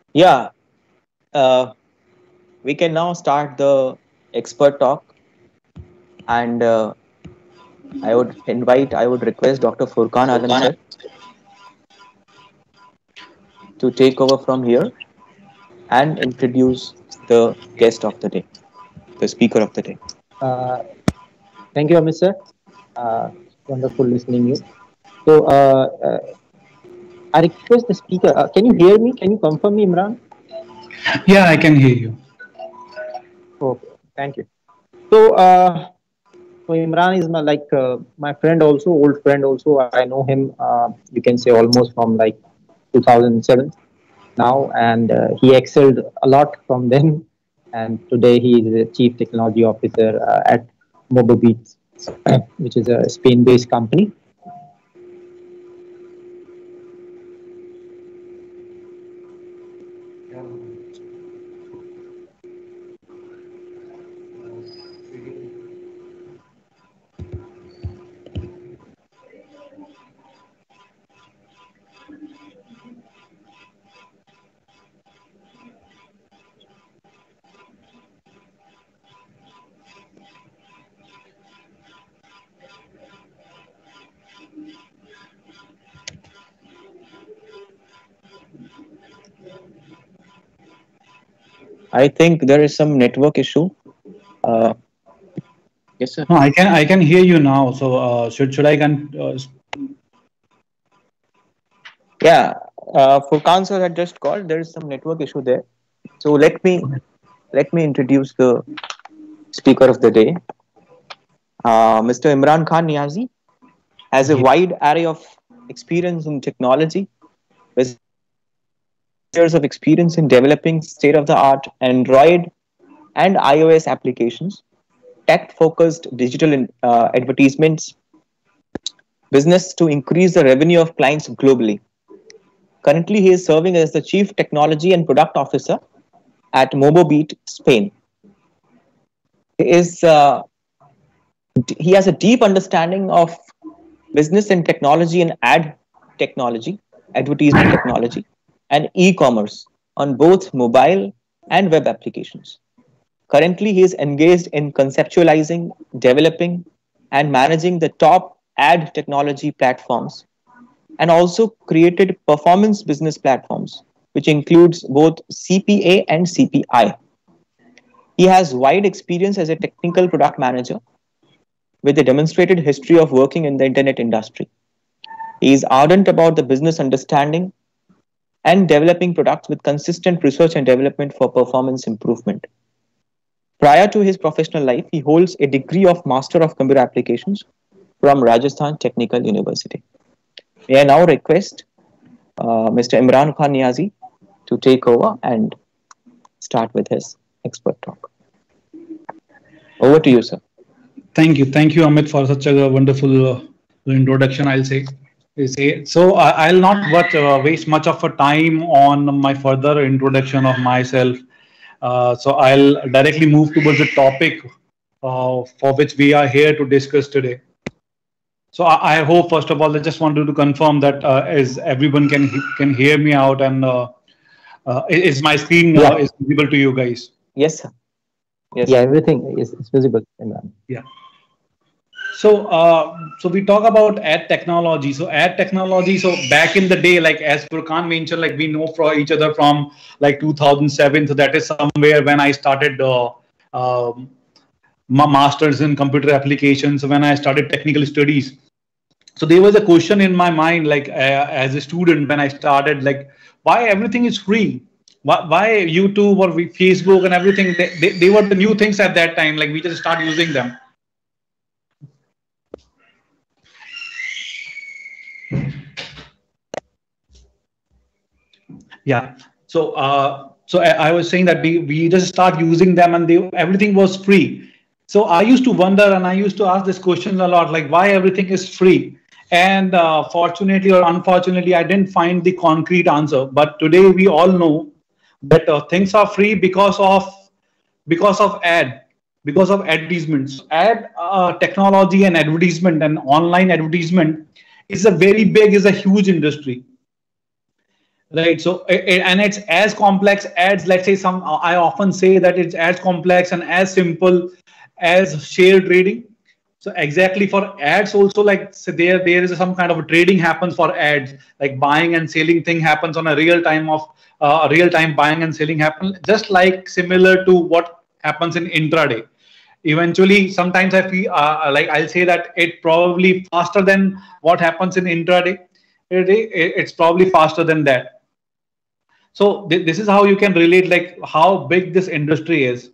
Yeah, uh, we can now start the expert talk, and I would request Dr. Furkan Alam sir to take over from here and introduce the guest of the day, the speaker of the day. Uh, Thank you, Amit sir. Wonderful listening you. So, I request the speaker. Can you hear me? Can you confirm me, Imran? Yeah, I can hear you. Okay, thank you. So, Imran is my friend also, old friend also. I know him. You can say almost from like 2007 now, and he excelled a lot from then. And today he is the chief technology officer at MoboBeats, which is a Spain-based company. I think there is some network issue. Uh, yes, sir. No, I can hear you now. So should I can Yeah, Furkan sir had just called. There is some network issue there. So let me introduce the speaker of the day, Mr. Imran Khan Niazi has a yeah. wide array of experience in technology, with years of experience in developing state-of-the-art Android and iOS applications, tech-focused digital advertisements, business to increase the revenue of clients globally. Currently, he is serving as the Chief Technology and Product Officer at MoboBeat, Spain. He is he has a deep understanding of business and technology and ad technology, advertisement technology, and e-commerce on both mobile and web applications. Currently, he is engaged in conceptualizing, developing, and managing the top ad technology platforms, and also created performance business platforms, which includes both CPA and CPI. He has wide experience as a technical product manager with a demonstrated history of working in the internet industry. He is ardent about the business understanding and developing products with consistent research and development for performance improvement. Prior to his professional life, he holds a degree of Master of Computer Applications from Rajasthan Technical University. May I now request Mr. Imran Khan Niazi to take over and start with his expert talk. Over to you, sir. Thank you, Amit, for such a wonderful introduction. I'll say so. I'll not waste much of a time on my further introduction of myself. So I'll directly move towards the topic for which we are here to discuss today. So I hope, first of all, I just wanted to confirm that as everyone can hear me out, and is my screen Yeah, is visible to you guys? Yes, sir. Yes, yeah, sir. everything is visible, Imran. Yeah. So we talk about ad technology. So ad technology. So back in the day, like as Furkan mentioned, like we know for each other from like 2007. So that is somewhere when I started my masters in computer applications. When I started technical studies. So there was a question in my mind, like as a student when I started, like why everything is free? Why YouTube or Facebook and everything? They were the new things at that time. Like we just start using them. Yeah. So I was saying that we just start using them and everything was free. So I used to wonder and I used to ask this question a lot, like why everything is free. And fortunately or unfortunately, I didn't find the concrete answer. But today we all know that things are free because of because of advertisements. Ad technology and advertisement and online advertisement is a huge industry. Right. So, and it's as complex as, let's say, I often say that it's as complex and as simple as share trading. So exactly for ads also, like, so there is some kind of a trading happens for ads, like buying and selling thing happens on a real time buying and selling happen, just like similar to what happens in intraday. Eventually, sometimes I feel like I'll say that it probably faster than what happens in intraday. It's probably faster than that. So this is how you can relate, like how big this industry is.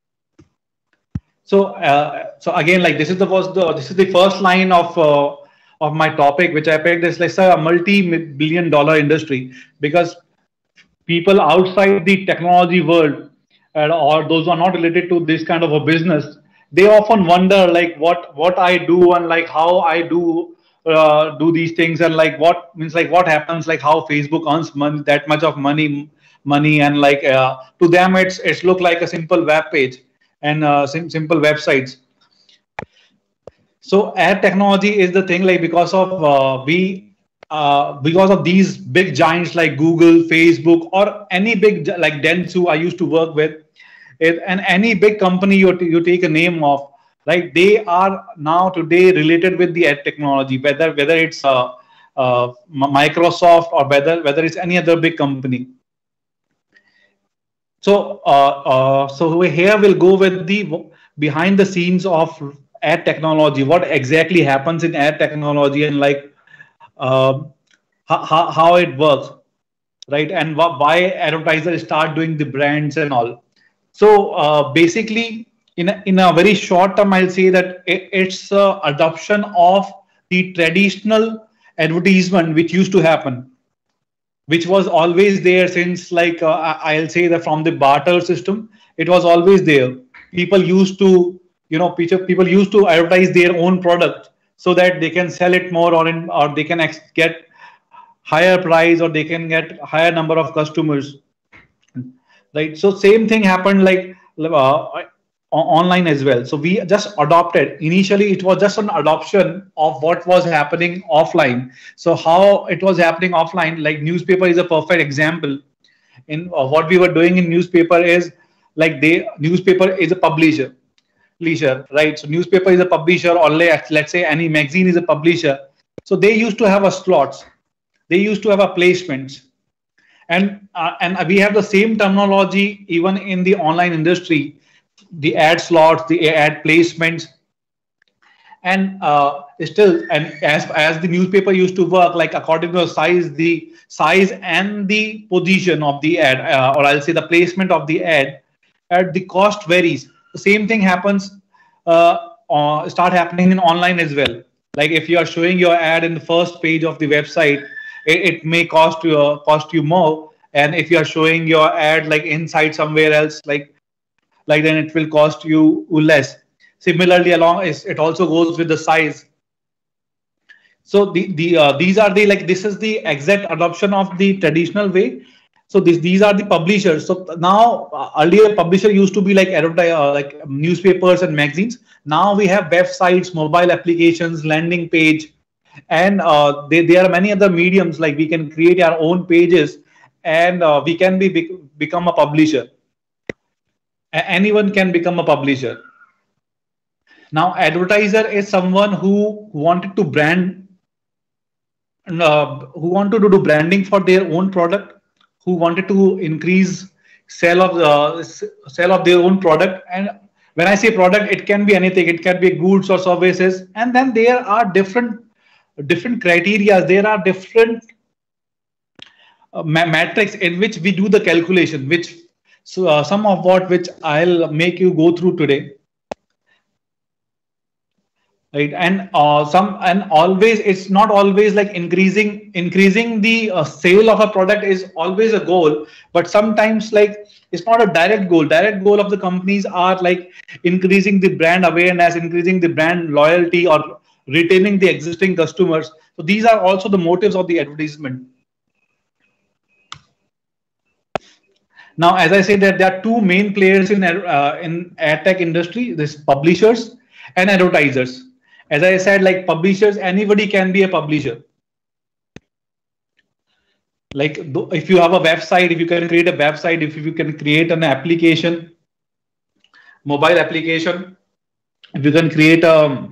So again, like this is the first line of my topic, which I picked is like a multi-billion dollar industry, because people outside the technology world, or those who are not related to this kind of a business, they often wonder like what I do, and like how I do these things, and like what means, like what happens, like how Facebook earns money, that much of money, and like to them it's look like a simple web page and simple websites. So ad technology is the thing, like because of because of these big giants like Google, Facebook, or any big like Dentsu I used to work with, and any big company you take a name of, like they are now today related with the ad technology, whether it's Microsoft, or whether it's any other big company. So here we'll go with the behind the scenes of ad technology, what exactly happens in ad technology, and like uh, how it works, right? And why advertisers start doing the brands and all. So basically, in a very short term, I'll say that it's adoption of the traditional advertisement which used to happen, which was always there since, like I'll say that from the barter system, it was always there. People used to, people used to advertise their own product so that they can sell it more, or they can get higher price, or they can get higher number of customers, right? So same thing happened like online as well. So we just adopted, initially it was just an adoption of what was happening offline. So how it was happening offline, like newspaper is a perfect example. In what we were doing in newspaper is, like newspaper is a publisher, right? So newspaper is a publisher, or let's say any magazine is a publisher. So they used to have a slots, they used to have a placements, and we have the same terminology even in the online industry, the ad slots, the ad placements. And still, and as the newspaper used to work, like according to the size and the position of the ad, or I'll say the placement of the ad, the cost varies. The same thing happens start happening in online as well. Like if you are showing your ad in the first page of the website, it may cost you more, and if you are showing your ad like inside somewhere else, like then it will cost you less. Similarly, along it also goes with the size. So these are the, like, this is the exact adoption of the traditional way. So these are the publishers. So now earlier publisher used to be like like newspapers and magazines. Now we have websites, mobile applications, landing page, and there are many other mediums, like we can create our own pages, and we can become a publisher. Anyone can become a publisher. Now advertiser is someone who wanted to brand, who wanted to do branding for their own product, who wanted to increase sale of their own product. And when I say product, it can be anything, it can be goods or services. And then there are different criteria, there are different metrics in which we do the calculation, which some of which I'll make you go through today. Right, and always, it's not always like increasing the sale of a product is always a goal, but sometimes, like, it's not a direct goal of the companies are like increasing the brand awareness, increasing the brand loyalty, or retaining the existing customers. So these are also the motives of the advertisement. Now, as I said, that there are two main players in ad tech industry: this publishers and advertisers. As I said, like publishers, anybody can be a publisher. Like if you have a website, if you can create a website, if you can create an application, mobile application, if you can create a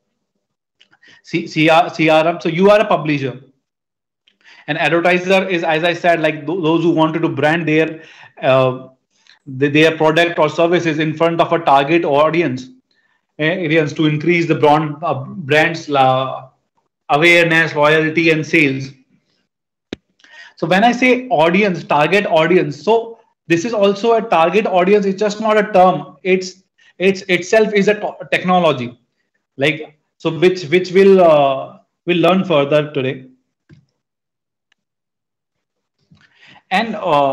CRM, so you are a publisher. An advertiser is, as I said, like those who wanted to brand uh, their product or services in front of a target audience, areas to increase the brand's awareness, loyalty, and sales. So when I say audience, target audience, so this is also a target audience. It's just not a term. It's itself is a technology. Like so, which will learn further today. And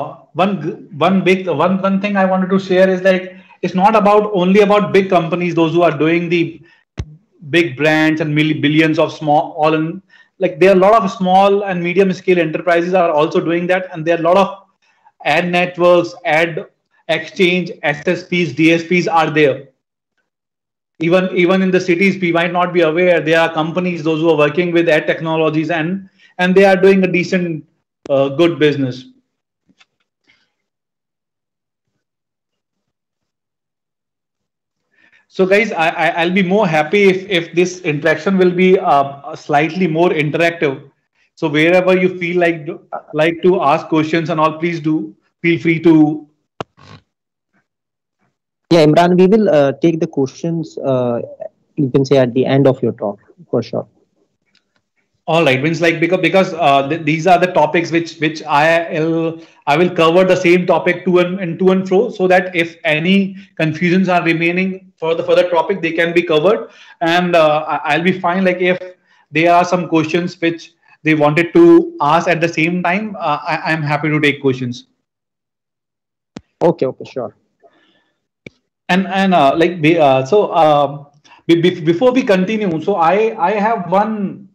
one thing I wanted to share is like it's not about only about big companies, those who are doing the big brands and billions of small all in, like there are a lot of small and medium scale enterprises are also doing that, and there are a lot of ad networks, ad exchange, SSPs, DSPs are there. Even in the cities, we might not be aware there are companies those who are working with ad technologies, and they are doing a decent good business. So guys, I'll be more happy if this interaction will be slightly more interactive. So wherever you feel like to ask questions and all, please do feel free to. Yeah, Imran, we will take the questions, you can say, at the end of your talk, for sure. All right, means like because these are the topics which I will cover the same topic to and fro, so that if any confusions are remaining for the topic, they can be covered, and I'll be fine. Like if there are some questions which they wanted to ask at the same time, I'm happy to take questions. Okay, sure. And before we continue, so I have one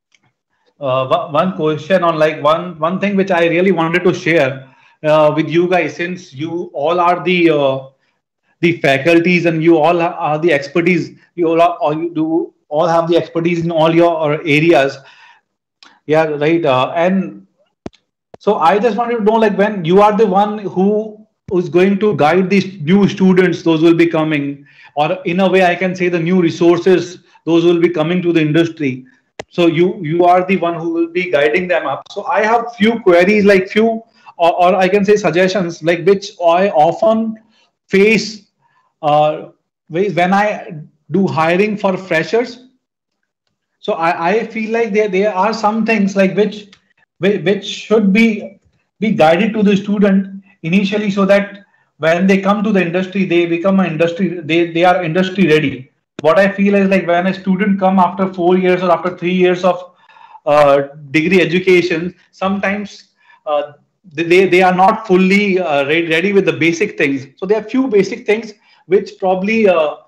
question on like one thing which I really wanted to share with you guys, since you all are the faculties and you all are the expertise. You all have the expertise in all your areas. Yeah, right. And so I just wanted to know, like, when you are the one who is going to guide these new students, those will be coming, or in a way I can say the new resources, those will be coming to the industry. So you are the one who will be guiding them up. So I have few queries, like few or I can say suggestions, like which I often face when I do hiring for freshers. So I feel like there are some things like which should be guided to the student initially, so that when they come to the industry, they become an industry, they are industry ready. What I feel is like when a student come after 4 years or after 3 years of degree education, sometimes they are not fully ready with the basic things. So there are few basic things which probably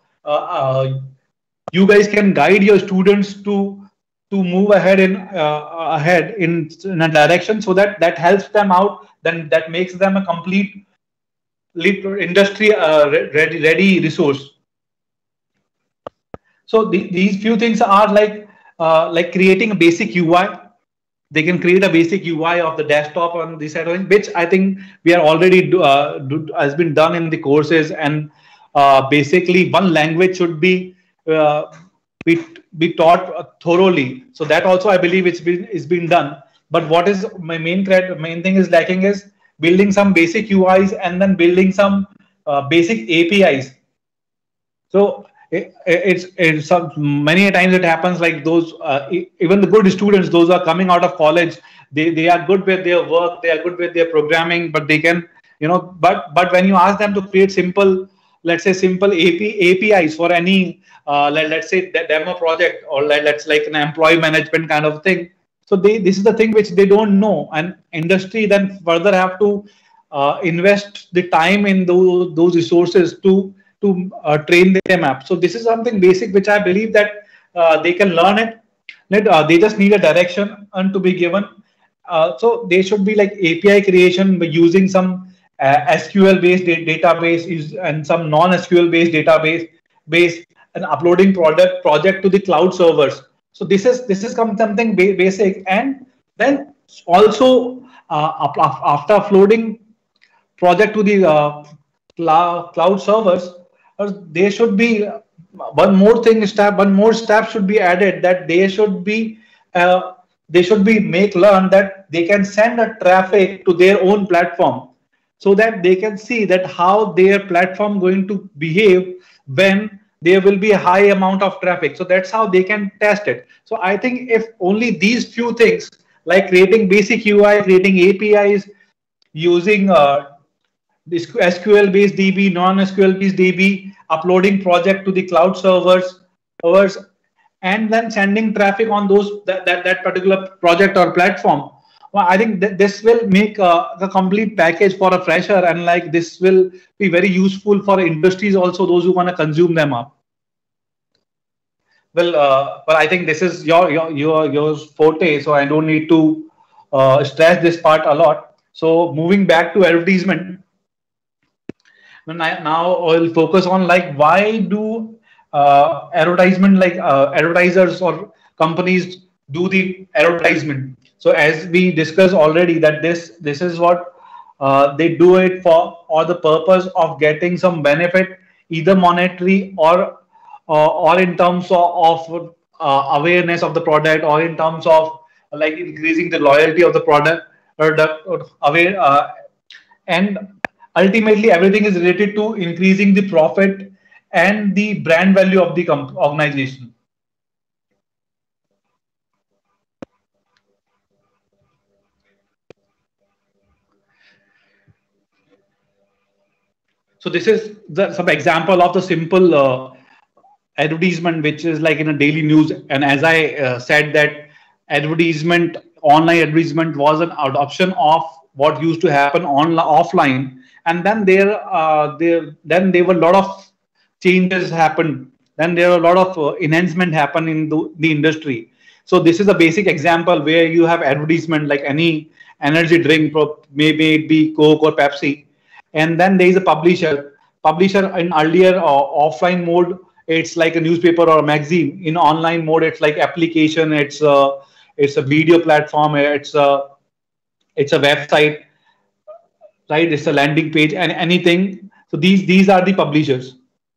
you guys can guide your students to move ahead in a direction, so that helps them out. Then that makes them a complete industry ready resource. So these few things are like creating a basic UI. They can create a basic UI of the desktop on this side, which I think we are already has been done in the courses. And basically, one language should be taught thoroughly. So that also I believe is being done. But what is my main thing is lacking is building some basic UIs and then building some basic APIs. So it's many times it happens like those even the good students, those who are coming out of college, they are good with their work, they are good with their programming, but they can, but when you ask them to create simple, let's say simple APIs for any let's say demo project, or let's like an employee management kind of thing. So this is the thing which they don't know, and industry then further have to invest the time in those resources to train them up. So this is something basic which I believe that they can learn it. They just need a direction and to be given. So they should be like API creation by using some SQL based database and some non-SQL based database and uploading project to the cloud servers. So this is something basic. And then also after uploading project to the cloud servers, there should be one more step should be added, that they should be make learn that they can send a traffic to their own platform, so that they can see that how their platform going to behave when there will be a high amount of traffic. So that's how they can test it. So I think if only these few things, like creating basic UI, creating APIs, using SQL based DB, non-SQL based DB, uploading project to the cloud servers, and then sending traffic on that particular project or platform. Well, I think that this will make the complete package for a fresher, and like this will be very useful for industries also, those who want to consume them up. Well, but I think this is your forte, so I don't need to stress this part a lot. So moving back to advertisement, now I'll focus on like why do advertisement, like advertisers or companies do the advertisement. So as we discussed already, that this is what they do it for, or the purpose of getting some benefit, either monetary or in terms of awareness of the product, or in terms of like increasing the loyalty of the product, or aware, and ultimately everything is related to increasing the profit and the brand value of the organization. So this is some example of the simple advertisement, which is like in a daily news. And as I said, that advertisement, online advertisement was an adoption of what used to happen offline, and then there were a lot of changes happened. Then there were a lot of enhancement happen in the industry. So this is a basic example where you have advertisement like any energy drink, maybe it be Coke or Pepsi, and then there is a publisher. Publisher in earlier offline mode, it's like a newspaper or a magazine. In online mode, it's like application. It's a video platform. It's a website, right? It's a landing page and anything. So these are the publishers.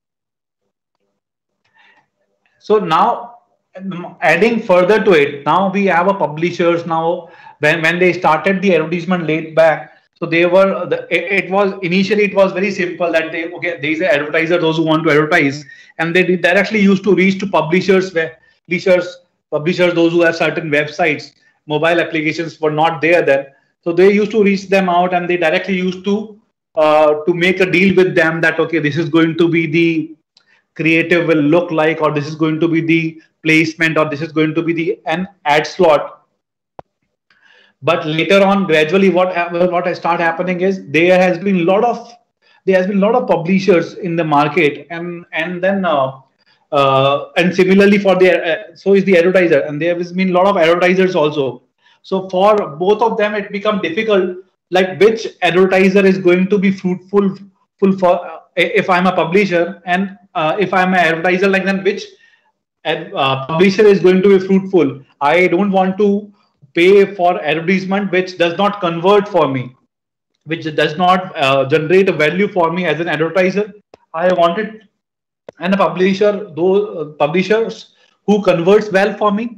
So now adding further to it, now we have a publishers now. When they started the advertisement late back, so they were it was initially it was very simple that there is an advertiser, those who want to advertise, and they directly used to reach to publishers, those who have certain websites. Mobile applications were not there then, so they used to reach them out, and they directly used to make a deal with them that okay, this is going to be the creative will look like, or this is going to be the placement, or this is going to be an ad slot. But later on, gradually, what start happening is there has been a lot of publishers in the market, and then and similarly for the so is the advertiser, and there has been a lot of advertisers also. So for both of them, it becomes difficult, like which advertiser is going to be fruitful for if I'm a publisher, and if I'm an advertiser, like then which publisher is going to be fruitful. I don't want to pay for advertisement which does not convert for me, which does not generate a value for me as an advertiser. I want it, and a publisher, those publishers who converts well for me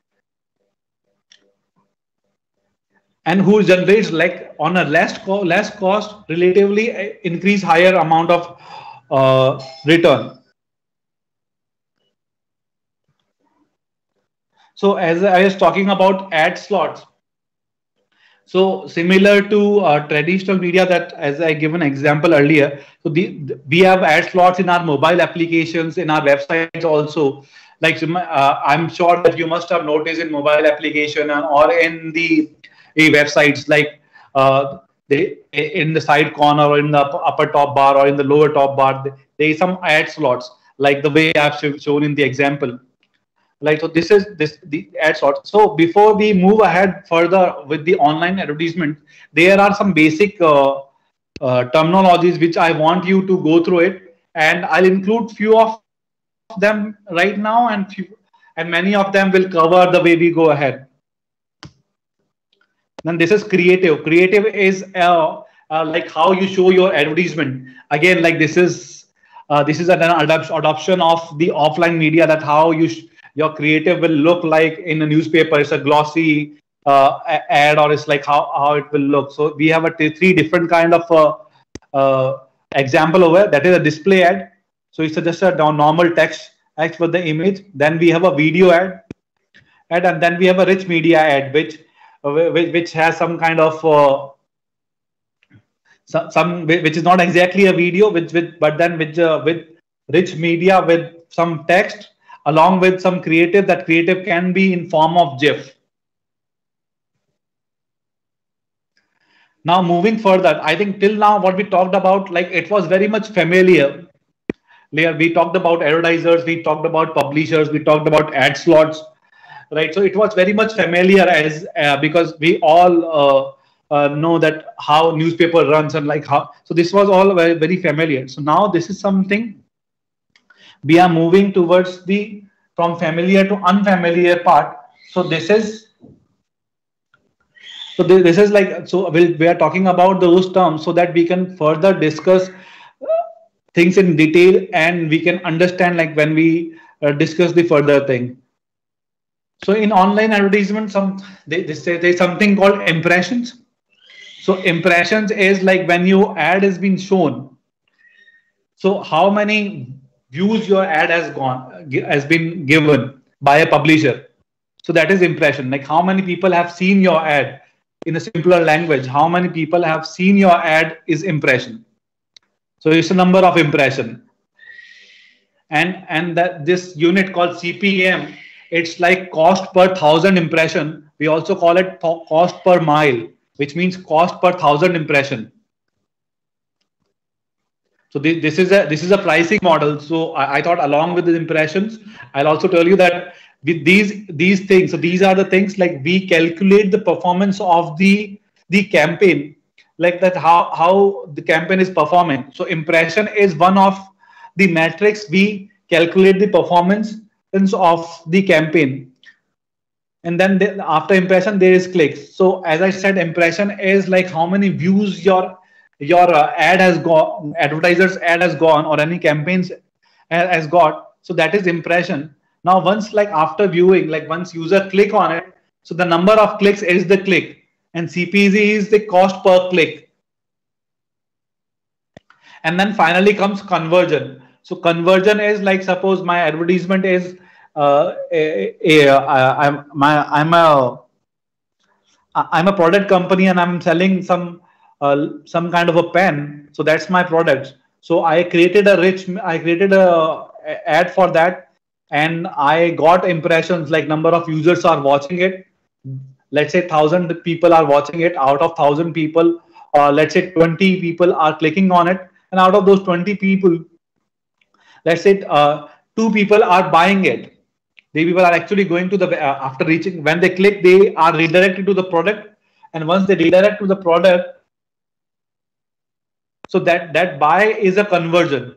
and who generates like on a less cost, relatively increase higher amount of return. So as I was talking about ad slots, so similar to traditional media, that as I given an example earlier, so we have ad slots in our mobile applications, in our websites also. Like I'm sure that you must have noticed in mobile application or in the websites, like in the side corner or in the upper top bar or in the lower top bar, there is some ad slots, like the way I've shown in the example. Like, so this is the ad slots. So before we move ahead further with the online advertisement, there are some basic terminologies which I want you to go through it, and I'll include few of them right now, and many of them will cover the way we go ahead. Then this is creative. Creative is like how you show your advertisement. Again, like this is an adoption of the offline media, that how your creative will look like in a newspaper. It's a glossy ad, or it's like how it will look. So we have three different kind of example over. That is a display ad. So it's just a normal text with the image. Then we have a video ad, and then we have a rich media ad, which has some kind of some which is not exactly a video, but then with rich media with some text along with some creative. That creative can be in form of GIF. Now moving further, I think till now what we talked about, like it was very much familiar. We talked about advertisers, we talked about publishers, we talked about ad slots, right? So it was very much familiar as because we all know that how newspaper runs and like how. So this was all very, very familiar. So now this is something we are moving towards the from familiar to unfamiliar part. So this is. So this is like, so we are talking about those terms so that we can further discuss things in detail, and we can understand like when we discuss the further thing. So in online advertisement, they say there's something called impressions. So impressions is like when your ad has been shown. So how many views your ad has been given by a publisher. So that is impression. Like how many people have seen your ad. In a simpler language, how many people have seen your ad is impression. So it's a number of impression. And that this unit called CPM, it's like cost per 1,000 impression. We also call it cost per mile, which means cost per 1,000 impression. So this is a pricing model. So I thought along with the impressions, I'll also tell you that with these things, so these are the things like we calculate the performance of the campaign, like that how the campaign is performing. So impression is one of the metrics we calculate the performance of the campaign. And then after impression there is clicks. So as I said, impression is like how many views your ad has got, advertiser's ad has gone, or any campaigns has got. So that is impression. Now, once like after viewing, like once user click on it, so the number of clicks is the click, and CPC is the cost per click. And then finally comes conversion. So conversion is like, suppose my advertisement is I'm a product company and I'm selling some kind of a pen. So that's my product. So I created a ad for that. And I got impressions, like number of users are watching it. Let's say 1,000 people are watching it. Out of 1,000 people, let's say 20 people are clicking on it. And out of those 20 people, let's say 2 people are buying it. The people are actually going to the, after reaching, when they click, they are redirected to the product. And once they redirect to the product, so that buy is a conversion.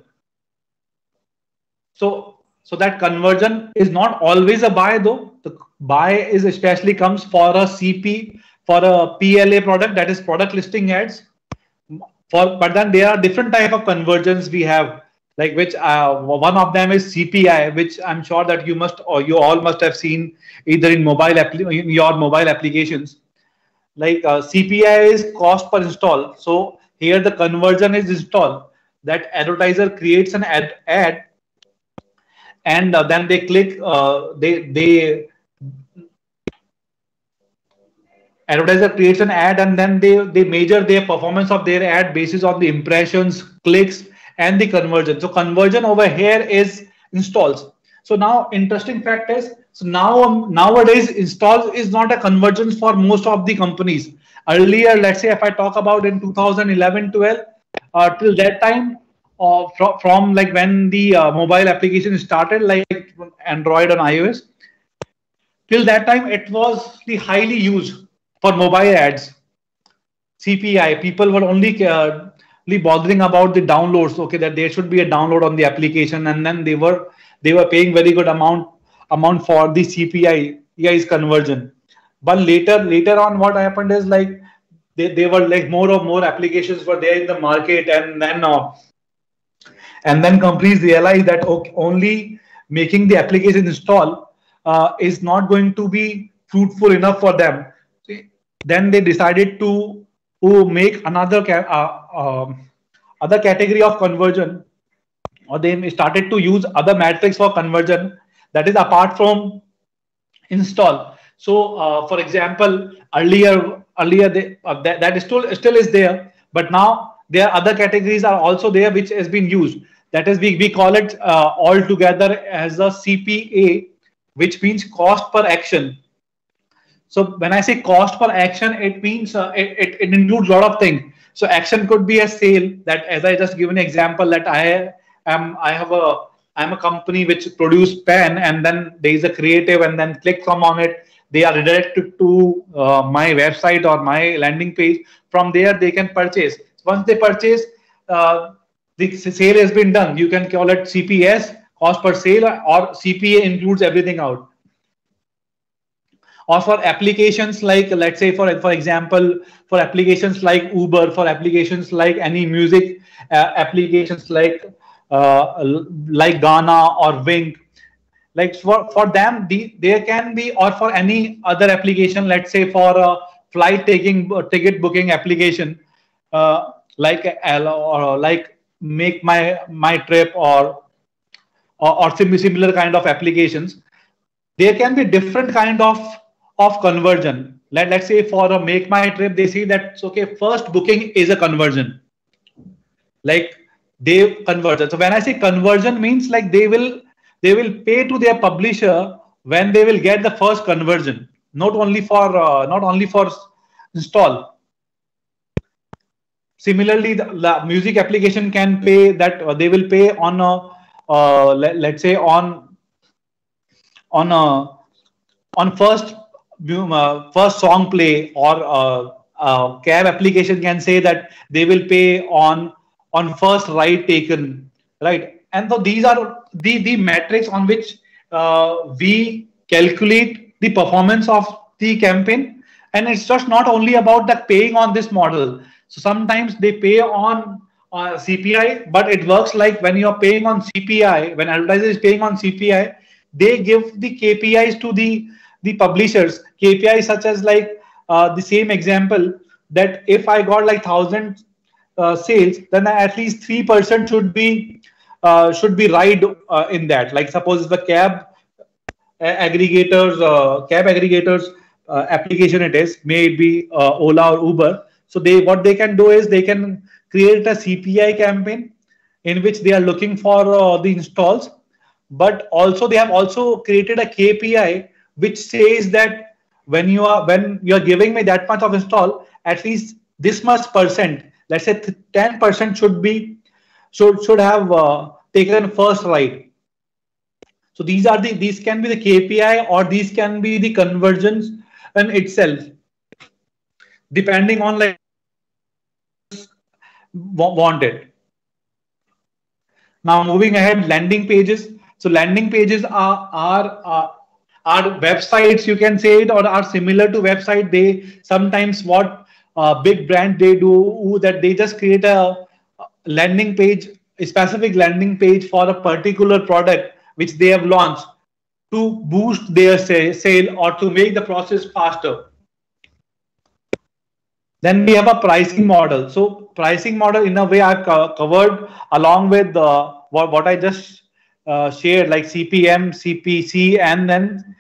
So that conversion is not always a buy though. The buy is especially comes for a CP, for a PLA product, that is product listing ads. But then there are different type of conversions we have, like which one of them is CPI, which I'm sure that you all must have seen either in your mobile applications. Like CPI is cost per install. So here the conversion is install. That advertiser creates an ad. And then they click, advertiser creates an ad, and then they measure their performance of their ad basis on the impressions, clicks, and the conversion. So conversion over here is installs. So now interesting fact is, so nowadays installs is not a conversion for most of the companies. Earlier, let's say if I talk about in 2011-12, till that time, from like when the mobile application started, like Android and iOS, till that time it was the highly used for mobile ads. CPI, people were only bothering about the downloads. Okay, that there should be a download on the application, and then they were paying very good amount for the CPI conversion. But later on, what happened is like they were like more applications were there in the market, and then companies realize that okay, only making the application install is not going to be fruitful enough for them. Then they decided to make other category of conversion, or they started to use other metrics for conversion, that is apart from install. So for example, earlier that is still is there, but now there are other categories are also there which has been used. That is, we call it all together as a CPA, which means cost per action. So when I say cost per action, it means it includes a lot of things. So action could be a sale, that as I just given an example, that I'm a company which produce pen, and then there is a creative, and then click from on it, they are redirected to my website or my landing page. From there they can purchase. Once they purchase, uh, the sale has been done. You can call it CPS, cost per sale, or CPA includes everything out. Or for applications like, let's say for example, for applications like Uber, for applications like any music applications like Ghana or Wink, like for them there can be, or for any other application, let's say for a flight taking ticket booking application, like or like make my trip, or similar kind of applications. There can be different kind of conversion. Let's say for a make my trip, they say that okay, first booking is a conversion, like they conversion. So when I say conversion, means like they will pay to their publisher when they will get the first conversion, not only for install. Similarly, the music application can pay that, they will pay on a let's say on a on first song play, or cab application can say that they will pay on first ride taken, right? And so these are the metrics on which we calculate the performance of the campaign. And it's just not only about the paying on this model. So sometimes they pay on CPI, but it works like when you're paying on CPI, when advertiser is paying on CPI, they give the KPIs to the publishers. KPIs such as like the same example, that if I got like 1,000 sales, then at least 3% should be ride in that. Like suppose the cab aggregators application it is, may it be Ola or Uber. So what they can do is they can create a CPI campaign in which they are looking for the installs, but also they have also created a KPI which says that when you are giving me that much of install, at least this much percent, let's say 10% should have taken first right. So these can be the KPI, or these can be the conversions in itself, depending on like want it. Now moving ahead, landing pages. So landing pages are websites, you can say it, or are similar to website. They sometimes what big brand they do, that they just create a landing page, a specific landing page for a particular product which they have launched, to boost their sale or to make the process faster. Then we have a pricing model. So pricing model, in a way, I've covered along with what I just shared, like CPM, CPC, and then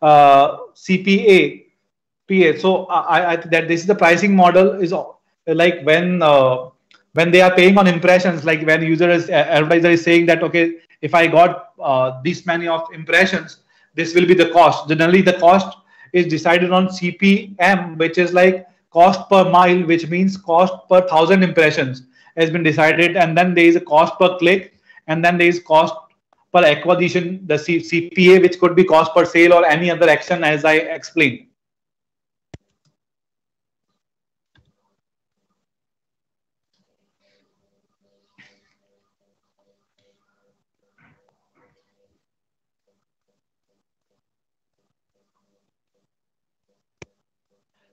CPA. PA. So I that this is the pricing model is like when they are paying on impressions, like when advertiser is saying that okay, if I got this many of impressions, this will be the cost. Generally, the cost is decided on CPM, which is like cost per mile, which means cost per 1,000 impressions has been decided, and then there is a cost per click, and then there is cost per acquisition, the CPA, which could be cost per sale or any other action, as I explained.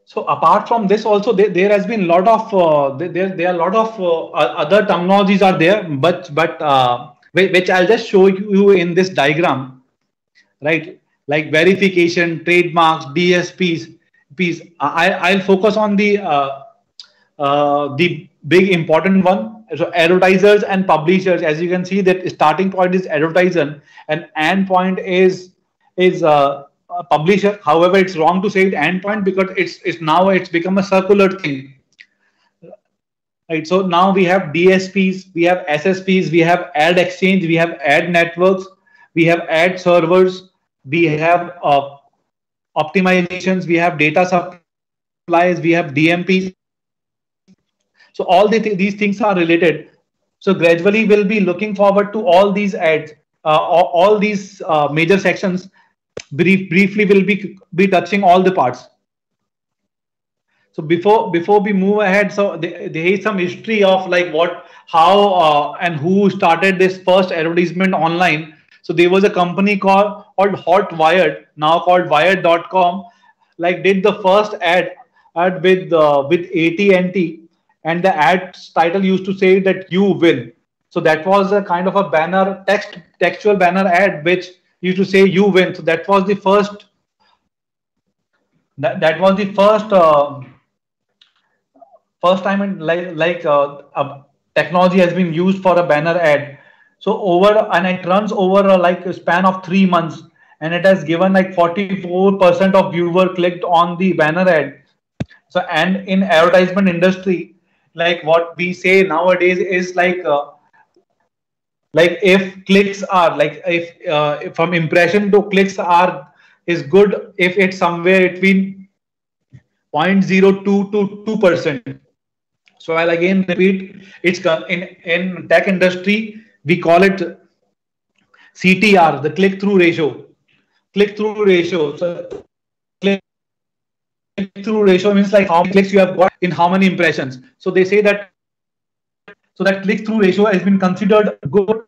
So apart from this, also there has been a lot of there are a lot of other terminologies are there, but which I'll just show you in this diagram, right? Like verification, trademarks, DSPs. I'll focus on the big important one. So advertisers and publishers, as you can see, that starting point is advertiser and end point is a publisher. However, it's wrong to say it end point because it's now it's become a circular thing. Right. So now we have DSPs, we have SSPs, we have ad exchange, we have ad networks, we have ad servers, we have optimizations, we have data supplies, we have DMPs. So all these things are related. So gradually we'll be looking forward to all these ads, all these major sections. Briefly we'll be touching all the parts. So before we move ahead, so there is some history of like how and who started this first advertisement online. So there was a company called Hotwired, now called Wired.com, like did the first ad with AT&T, and the ad title used to say that you win. So that was a kind of a banner, textual banner ad which used to say you win. So that was the first. That was the first time in technology has been used for a banner ad. So it runs over like a span of 3 months, and it has given like 44% of viewer clicked on the banner ad. So and in advertisement industry, like what we say nowadays is like if clicks are like if from impression to clicks are is good if it's somewhere between 0.02 to 2%. So I'll again repeat, it's in tech industry we call it CTR, the click-through ratio. Click-through ratio. So click-through ratio means like how many clicks you have got in how many impressions. So they say that click-through ratio has been considered good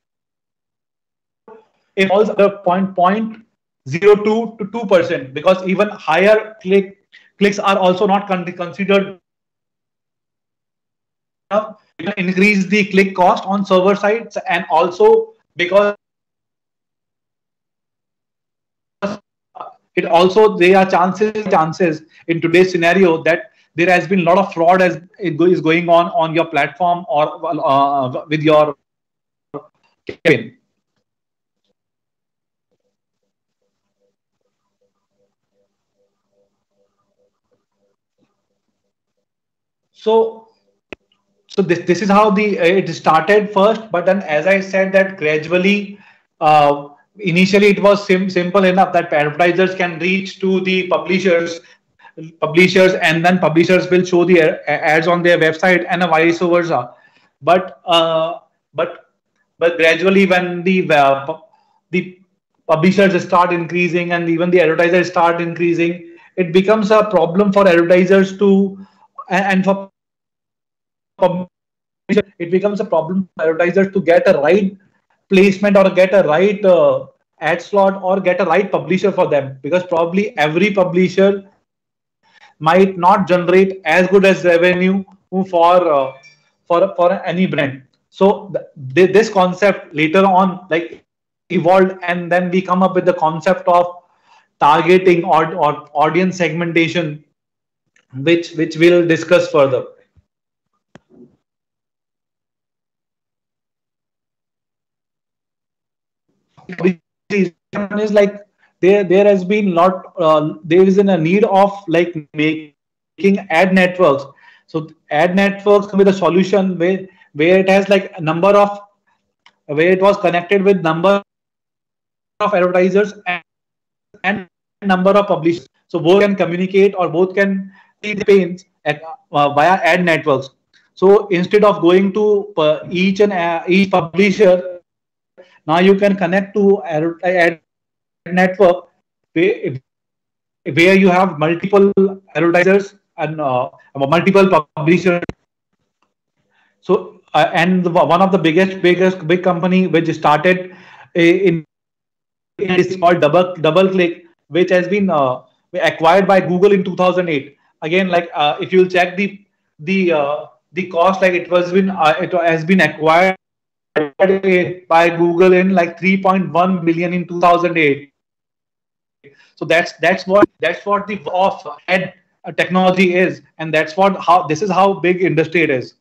if falls under 0.02 to 2%, because even higher clicks are also not considered enough. Increase the click cost on server sides, and also because it also there are chances in today's scenario that there has been a lot of fraud as is going on your platform or with your campaign. So this is how it started first, but then as I said that gradually, initially it was simple enough that advertisers can reach to the publishers, and then publishers will show the ads on their website and vice versa. But gradually when the publishers start increasing and even the advertisers start increasing, it becomes a problem for advertisers to and for it becomes a problem for advertisers to get a right placement or get a right ad slot or get a right publisher for them, because probably every publisher might not generate as good as revenue for any brand. So this concept later on like evolved, and then we come up with the concept of targeting or audience segmentation, which we'll discuss further. Is like there has been there is a need of like making ad networks. So ad networks come with a solution where it has like a number of where it was connected with number of advertisers and number of publishers. So both can communicate or both can see the campaigns via ad networks. So instead of going to each publisher, now you can connect to ad network where you have multiple advertisers and multiple publishers. So and one of the big company which started in is called DoubleClick, which has been acquired by Google in 2008. again, like if you'll check the cost, like it has been acquired by Google in like 3.1 billion in 2008. So that's what the of ad technology is, and that's what how this is how big industry it is.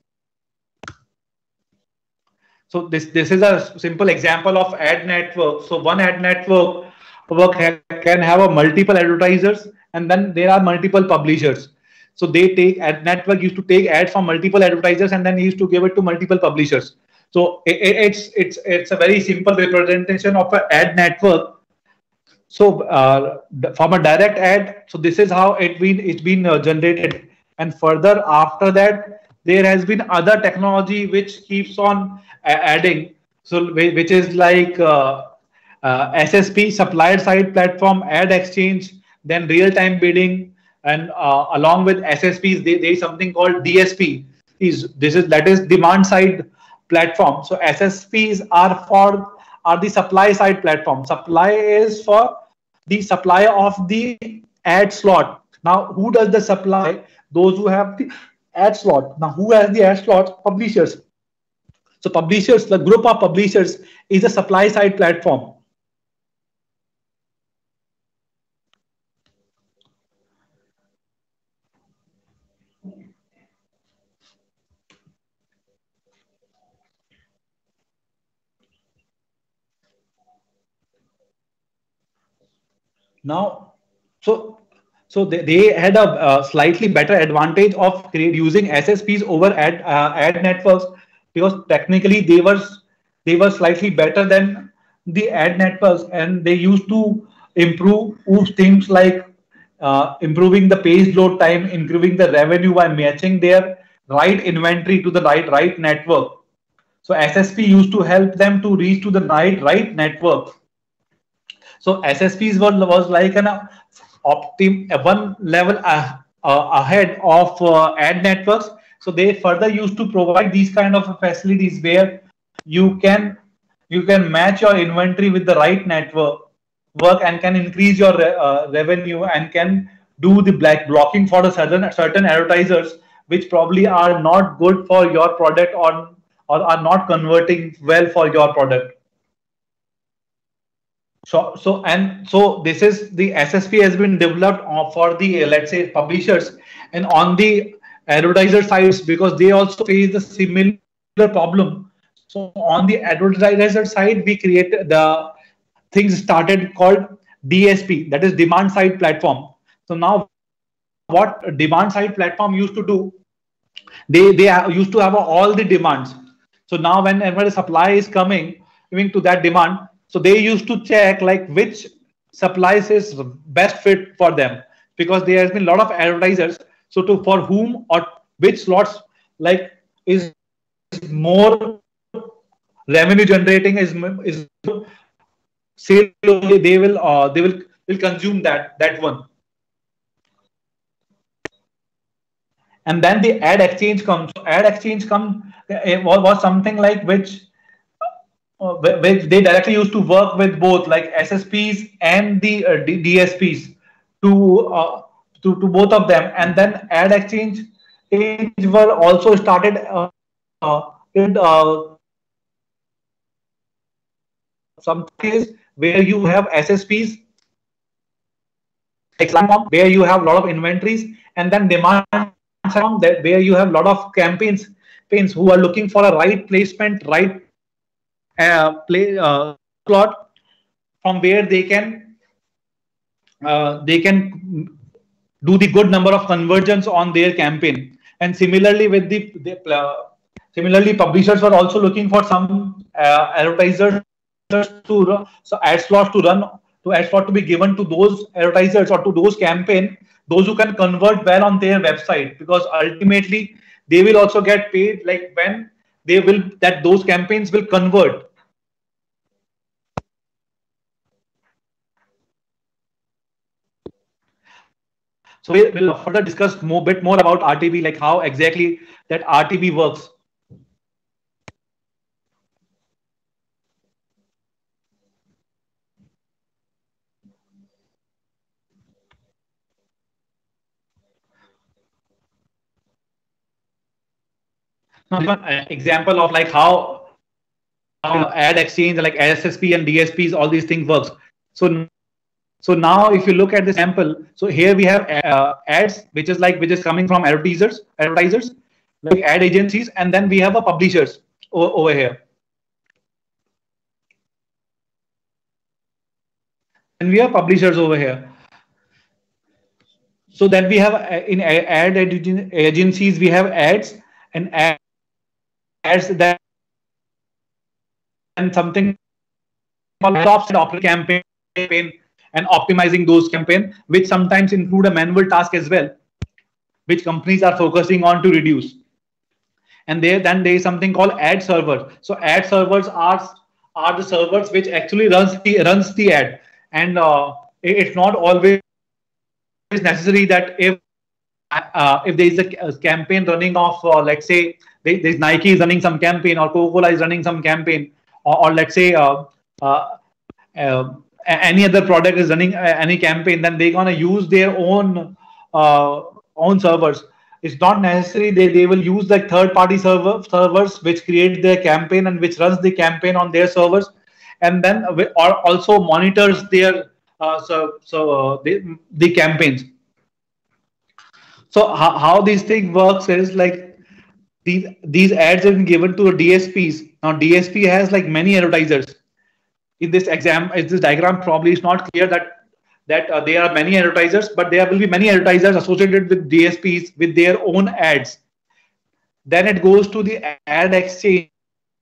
So this is a simple example of ad network. So one ad network can have a multiple advertisers, and then there are multiple publishers. So they take ad network used to take ads from multiple advertisers, and then he used to give it to multiple publishers. So it's a very simple representation of an ad network. So from a direct ad, so this is how it's been generated, and further after that, there has been other technology which keeps on adding. So which is like SSP, supplier side platform, ad exchange, then real time bidding, and along with SSPs, there is something called DSP. That is demand side platform. So SSPs are the supply side platform. Supply is for the supply of the ad slot. Now, who does the supply? Those who have the ad slot. Now, who has the ad slot? Publishers. So, publishers, the group of publishers is a supply side platform. Now, so they had a slightly better advantage of using SSPs over ad networks, because technically they were slightly better than the ad networks, and they used to improve things like improving the page load time, improving the revenue by matching their right inventory to the right network. So SSP used to help them to reach to the right network. So SSPs was like an one level ahead of ad networks. So they further used to provide these kind of facilities where you can you can match your inventory with the right network work, and can increase your revenue, and can do the black blocking for the certain advertisers which probably are not good for your product, or are not converting well for your product. So this is the SSP has been developed for the let's say publishers, and on the advertiser sides, because they also face the similar problem. So on the advertiser side, we created the things started called DSP, that is demand side platform. So now what demand side platform used to do, they used to have all the demands. So now whenever the supply is coming to that demand, so they used to check like which supplies is best fit for them, because there has been a lot of advertisers. So to for whom or which slots like is more revenue generating, is sale, they will consume that one. And then the ad exchange comes. So ad exchange was something like which they directly used to work with both like SSPs and the DSPs to, to both of them. And then ad exchange were also started in some cases where you have SSPs like where you have a lot of inventories, and then demand that where you have a lot of campaigns who are looking for a right placement, right play slot from where they can do the good number of conversions on their campaign. And similarly with similarly publishers were also looking for some advertisers so ad slots to run, to ad slot to be given to those advertisers or to those campaign, those who can convert well on their website, because ultimately they will also get paid like when they will that those campaigns will convert. So we'll further discuss bit more about RTB, like how exactly that RTB works. Now, this one example of like how ad exchange like SSP and DSPs, all these things works. So now if you look at this sample, so here we have ads, which is coming from advertisers, like ad agencies, and then we have a publishers over here. And we have publishers over here. So then we have in ad agencies, we have ads and ads that and something called campaign and optimizing those campaign, which sometimes include a manual task as well, which companies are focusing on to reduce. And then there is something called ad server. So ad servers are the servers which actually runs the ad, and it's not always necessary that if there is a campaign running off, let's say there's Nike is running some campaign, or Coca-Cola is running some campaign, or let's say any other product is running any campaign, then they're gonna use their own servers. It's not necessary they will use like third-party servers which create their campaign and which runs the campaign on their servers, and then also monitors their the campaigns. So how these thing works is like these ads have been given to DSPs. Now DSP has like many advertisers. In this diagram probably is not clear that there are many advertisers, but there will be many advertisers associated with DSPs with their own ads. Then it goes to the ad exchange.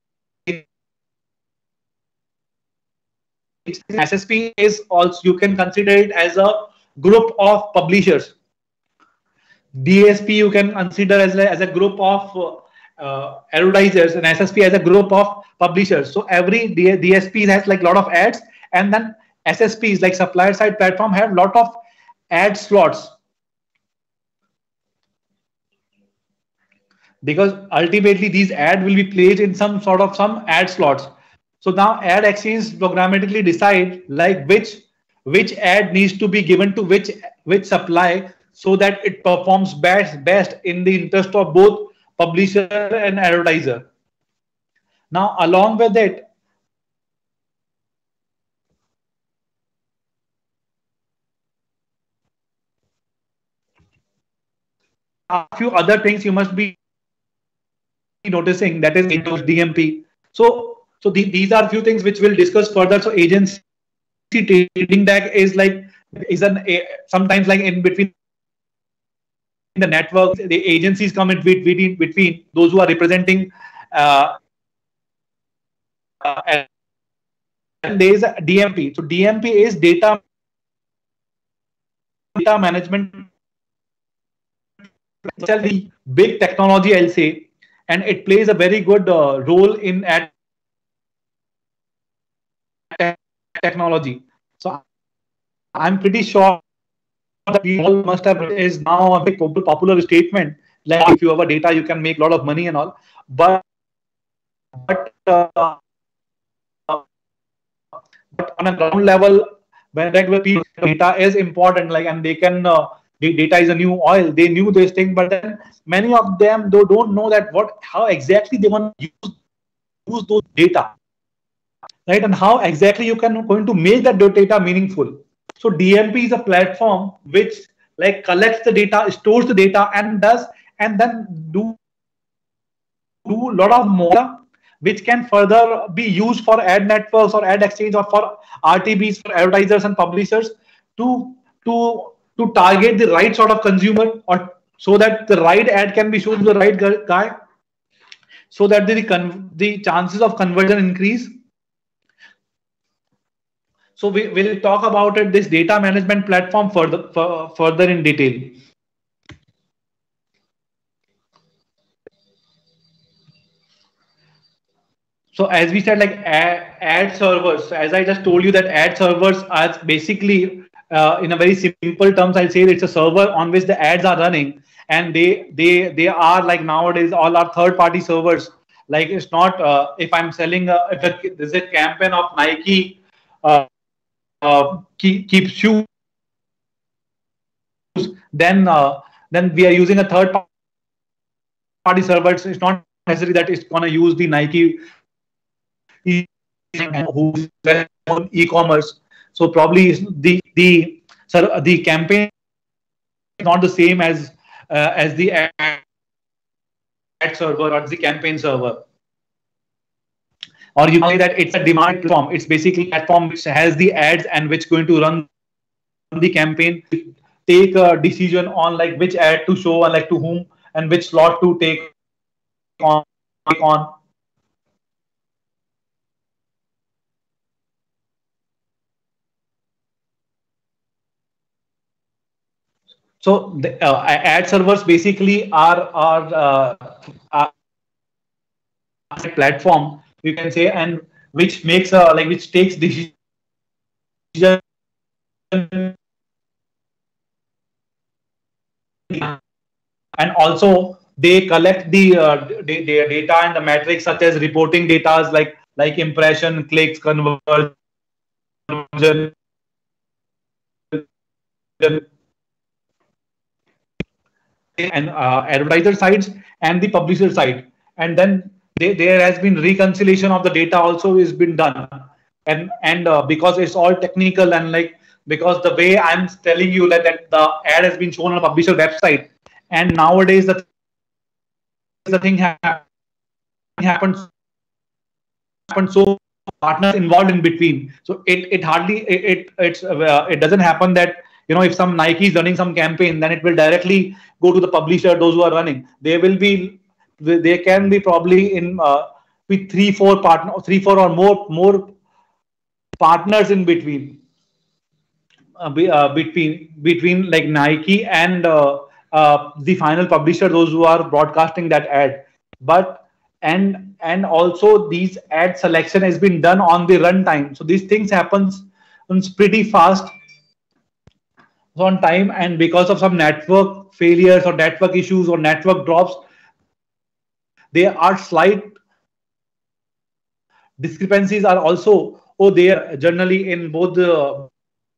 SSP is also, you can consider it as a group of publishers. DSP you can consider as a group of advertisers, and SSP as a group of publishers. So every DSP has like a lot of ads, and then SSPs like supplier side platform have lot of ad slots, because ultimately these ads will be placed in some ad slots. So now ad exchange programmatically decide like which ad needs to be given to which supply, so that it performs best in the interest of both publisher and advertiser. Now along with it, a few other things you must be noticing, that is DMP. So these are few things which we'll discuss further. So agency trading deck is sometimes like in between the network, the agencies come in between those who are representing and there is a DMP. So DMP is data management. It's a big technology, I'll say, and it plays a very good role in ad technology. So I'm pretty sure that we all must have is now a big popular statement, like if you have a data you can make a lot of money and all, but on a ground level, when people, data is important, like, and they can data is a new oil. They knew this thing, but then many of them don't know that how exactly they want to use those data, right? And how exactly you can going to make that data meaningful. So DMP is a platform which like collects the data, stores the data, and then do a lot of more, which can further be used for ad networks or ad exchange or for RTBs, for advertisers and publishers to target the right sort of consumer, or so that the right ad can be shown to the right guy, so that the chances of conversion increase. So we will talk about it, this data management platform further in detail. So as we said, like ad servers, as I just told you, that ad servers are basically in a very simple terms, I'll say it's a server on which the ads are running, and they are like nowadays all are third-party servers. Like it's not if I'm selling if there's a campaign of Nike keep shoes, then we are using a third-party server. It's not necessary that it's gonna use the Nike who's on e-commerce. So probably the campaign is not the same as the ad server or the campaign server. Or you can say that it's a demand platform. It's basically a platform which has the ads and which is going to run the campaign, take a decision on like which ad to show and like to whom and which slot to take on. So the ad servers basically are a platform, you can say, and which makes like which takes decision and also they collect the data and the metrics such as reporting data like impression, clicks, conversion, and advertiser sides and the publisher side, and then there has been reconciliation of the data also is been done, and because it's all technical and like because the way I'm telling you that the ad has been shown on a publisher website, and nowadays the thing happens so partners involved in between, so it hardly it doesn't happen that if some Nike is running some campaign, then it will directly go to the publisher, those who are running. They can be probably in with three four or more partners in between between like Nike and the final publisher, those who are broadcasting that ad. But and also these ad selection has been done on the runtime, so these things happens pretty fast on time, and because of some network failures or network issues or network drops, there are slight discrepancies are also there generally in both the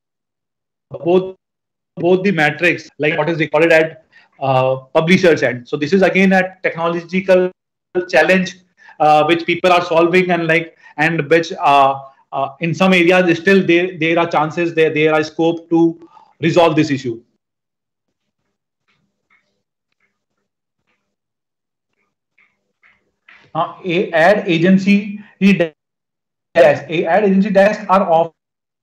metrics, like what is recorded at publishers end. So this is again a technological challenge which people are solving, and which in some areas still there are chances, there are scope to resolve this issue. Ad agency desks are often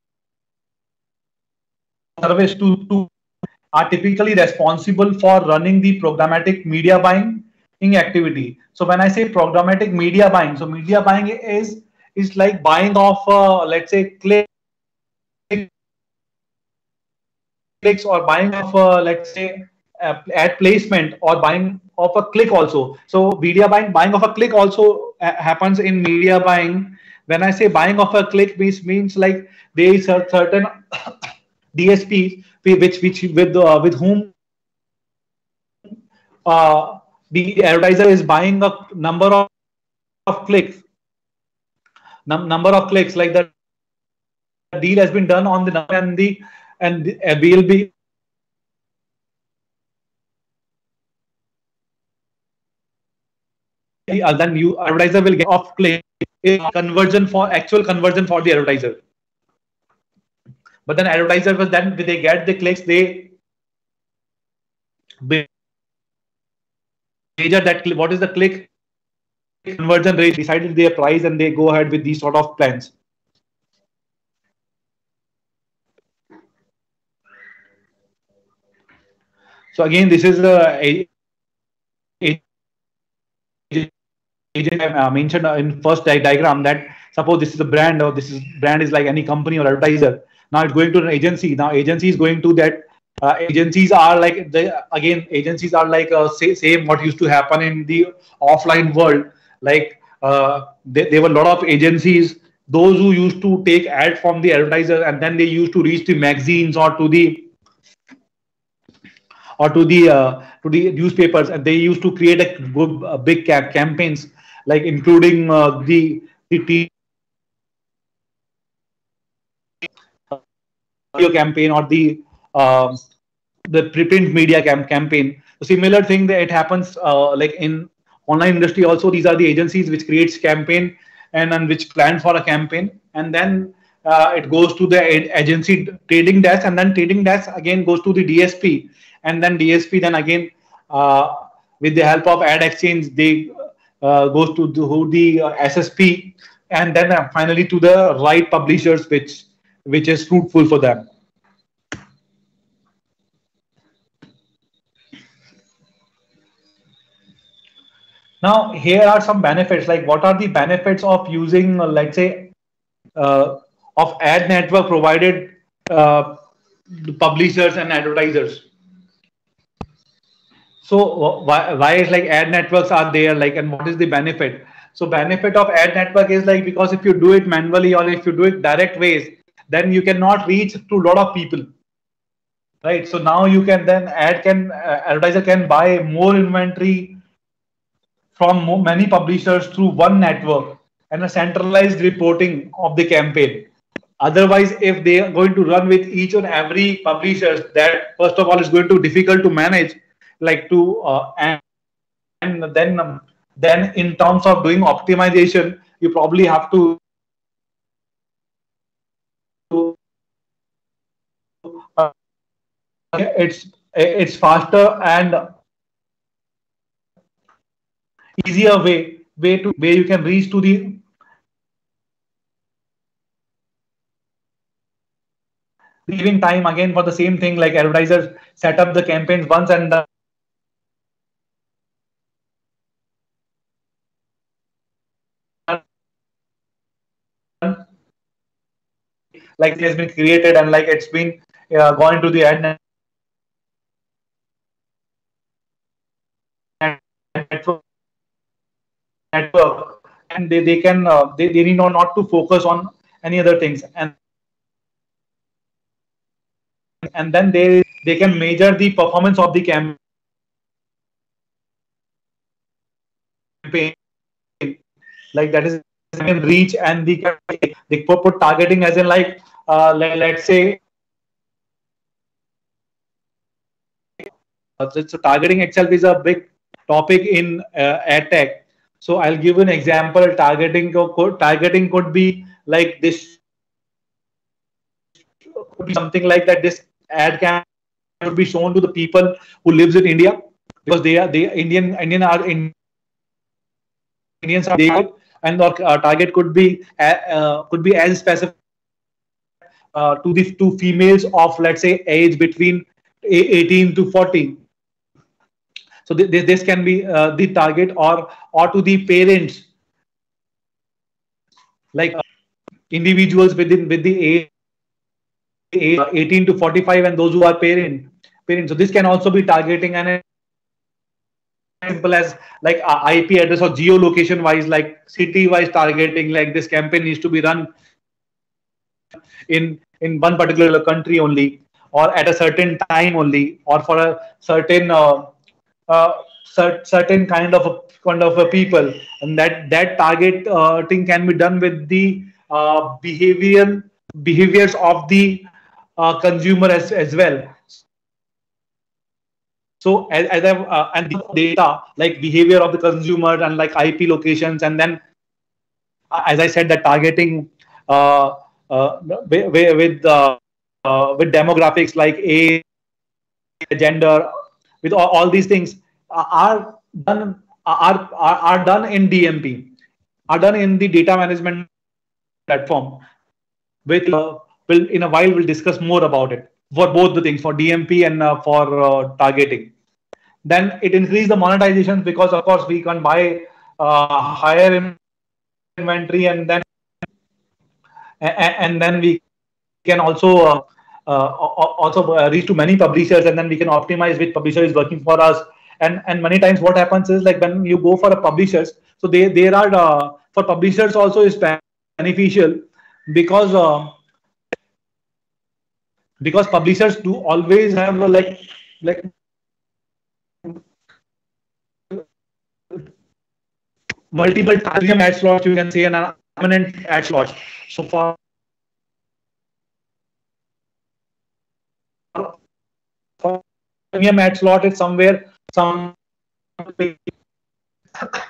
service to are typically responsible for running the programmatic media buying activity. So when I say programmatic media buying, so media buying is like buying of let's say clicks, or buying of let's say ad placement, or buying of a click also. So media buying of a click also happens in media buying. When I say buying of a click, means like there is a certain DSP which with whom the advertiser is buying a number of clicks, like the deal has been done on the number, and will be then you advertiser will get off click actual conversion for the advertiser. But then advertiser was then they get the clicks, they measure that what is the click conversion rate, decided their price, and they go ahead with these sort of plans. So again, this is I mentioned in first diagram that suppose this is a brand, or brand is like any company or advertiser. Now it's going to an agency. Now agency is going to that. Agencies are like same what used to happen in the offline world. Like there were a lot of agencies, those who used to take ad from the advertiser, and then they used to reach the magazines or to the newspapers, and they used to create a big campaigns, like including the campaign or the print media campaign. So similar thing that it happens like in online industry also, these are the agencies which creates campaign and which plan for a campaign, and then it goes to the agency trading desk, and then trading desk again goes to the DSP, and then DSP then again with the help of ad exchange they goes to the SSP, and then finally to the right publishers which is fruitful for them. Now, here are some benefits. Like, what are the benefits of using, let's say, of ad network provided publishers and advertisers? So, why is like ad networks are there? Like, and what is the benefit? So, benefit of ad network is like, because if you do it manually or if you do it direct ways, then you cannot reach to a lot of people, right? So now you can then advertiser can buy more inventory from many publishers through one network and a centralized reporting of the campaign. Otherwise, if they are going to run with each and every publishers, that first of all is going to be difficult to manage, like to and then in terms of doing optimization, you probably have to it's faster and easier way you can reach to the leaving time again for the same thing, like advertisers set up the campaigns once and like it has been created and like it's been gone into the ad network, and they can they need not to focus on any other things, and then they can measure the performance of the campaign, like that is can reach, and they put targeting as in like let's say so targeting itself is a big topic in ad tech. So I'll give an example. Targeting could be like this, could be something like that. This ad can should be shown to the people who lives in India, because they Indians are they, and our target could be as specific to females of, let's say, age between 18 to 40. So this can be the target, or to the parents, like individuals with the age 18 to 45, and those who are parents. So this can also be targeting, and simple as like IP address or geolocation wise, like city wise targeting, like this campaign needs to be run in one particular country only, or at a certain time only, or for a certain certain kind of a people, and that targeting can be done with the behaviors of the consumer as well. So as I've and the data like behavior of the consumer and like IP locations, and then as I said, that targeting with demographics like age, gender, with all these things are done in DMP, are done in the data management platform. With will in a while we'll discuss more about it for both the things, for DMP and for targeting. Then it increases the monetization, because of course we can buy higher inventory, and then we can also reach to many publishers, and then we can optimize which publisher is working for us. And many times what happens is, like when you go for a publishers, so there are for publishers also is beneficial, because publishers do always have like multiple premium ad slots, you can say, and an permanent ad slot. So for premium ad slot is somewhere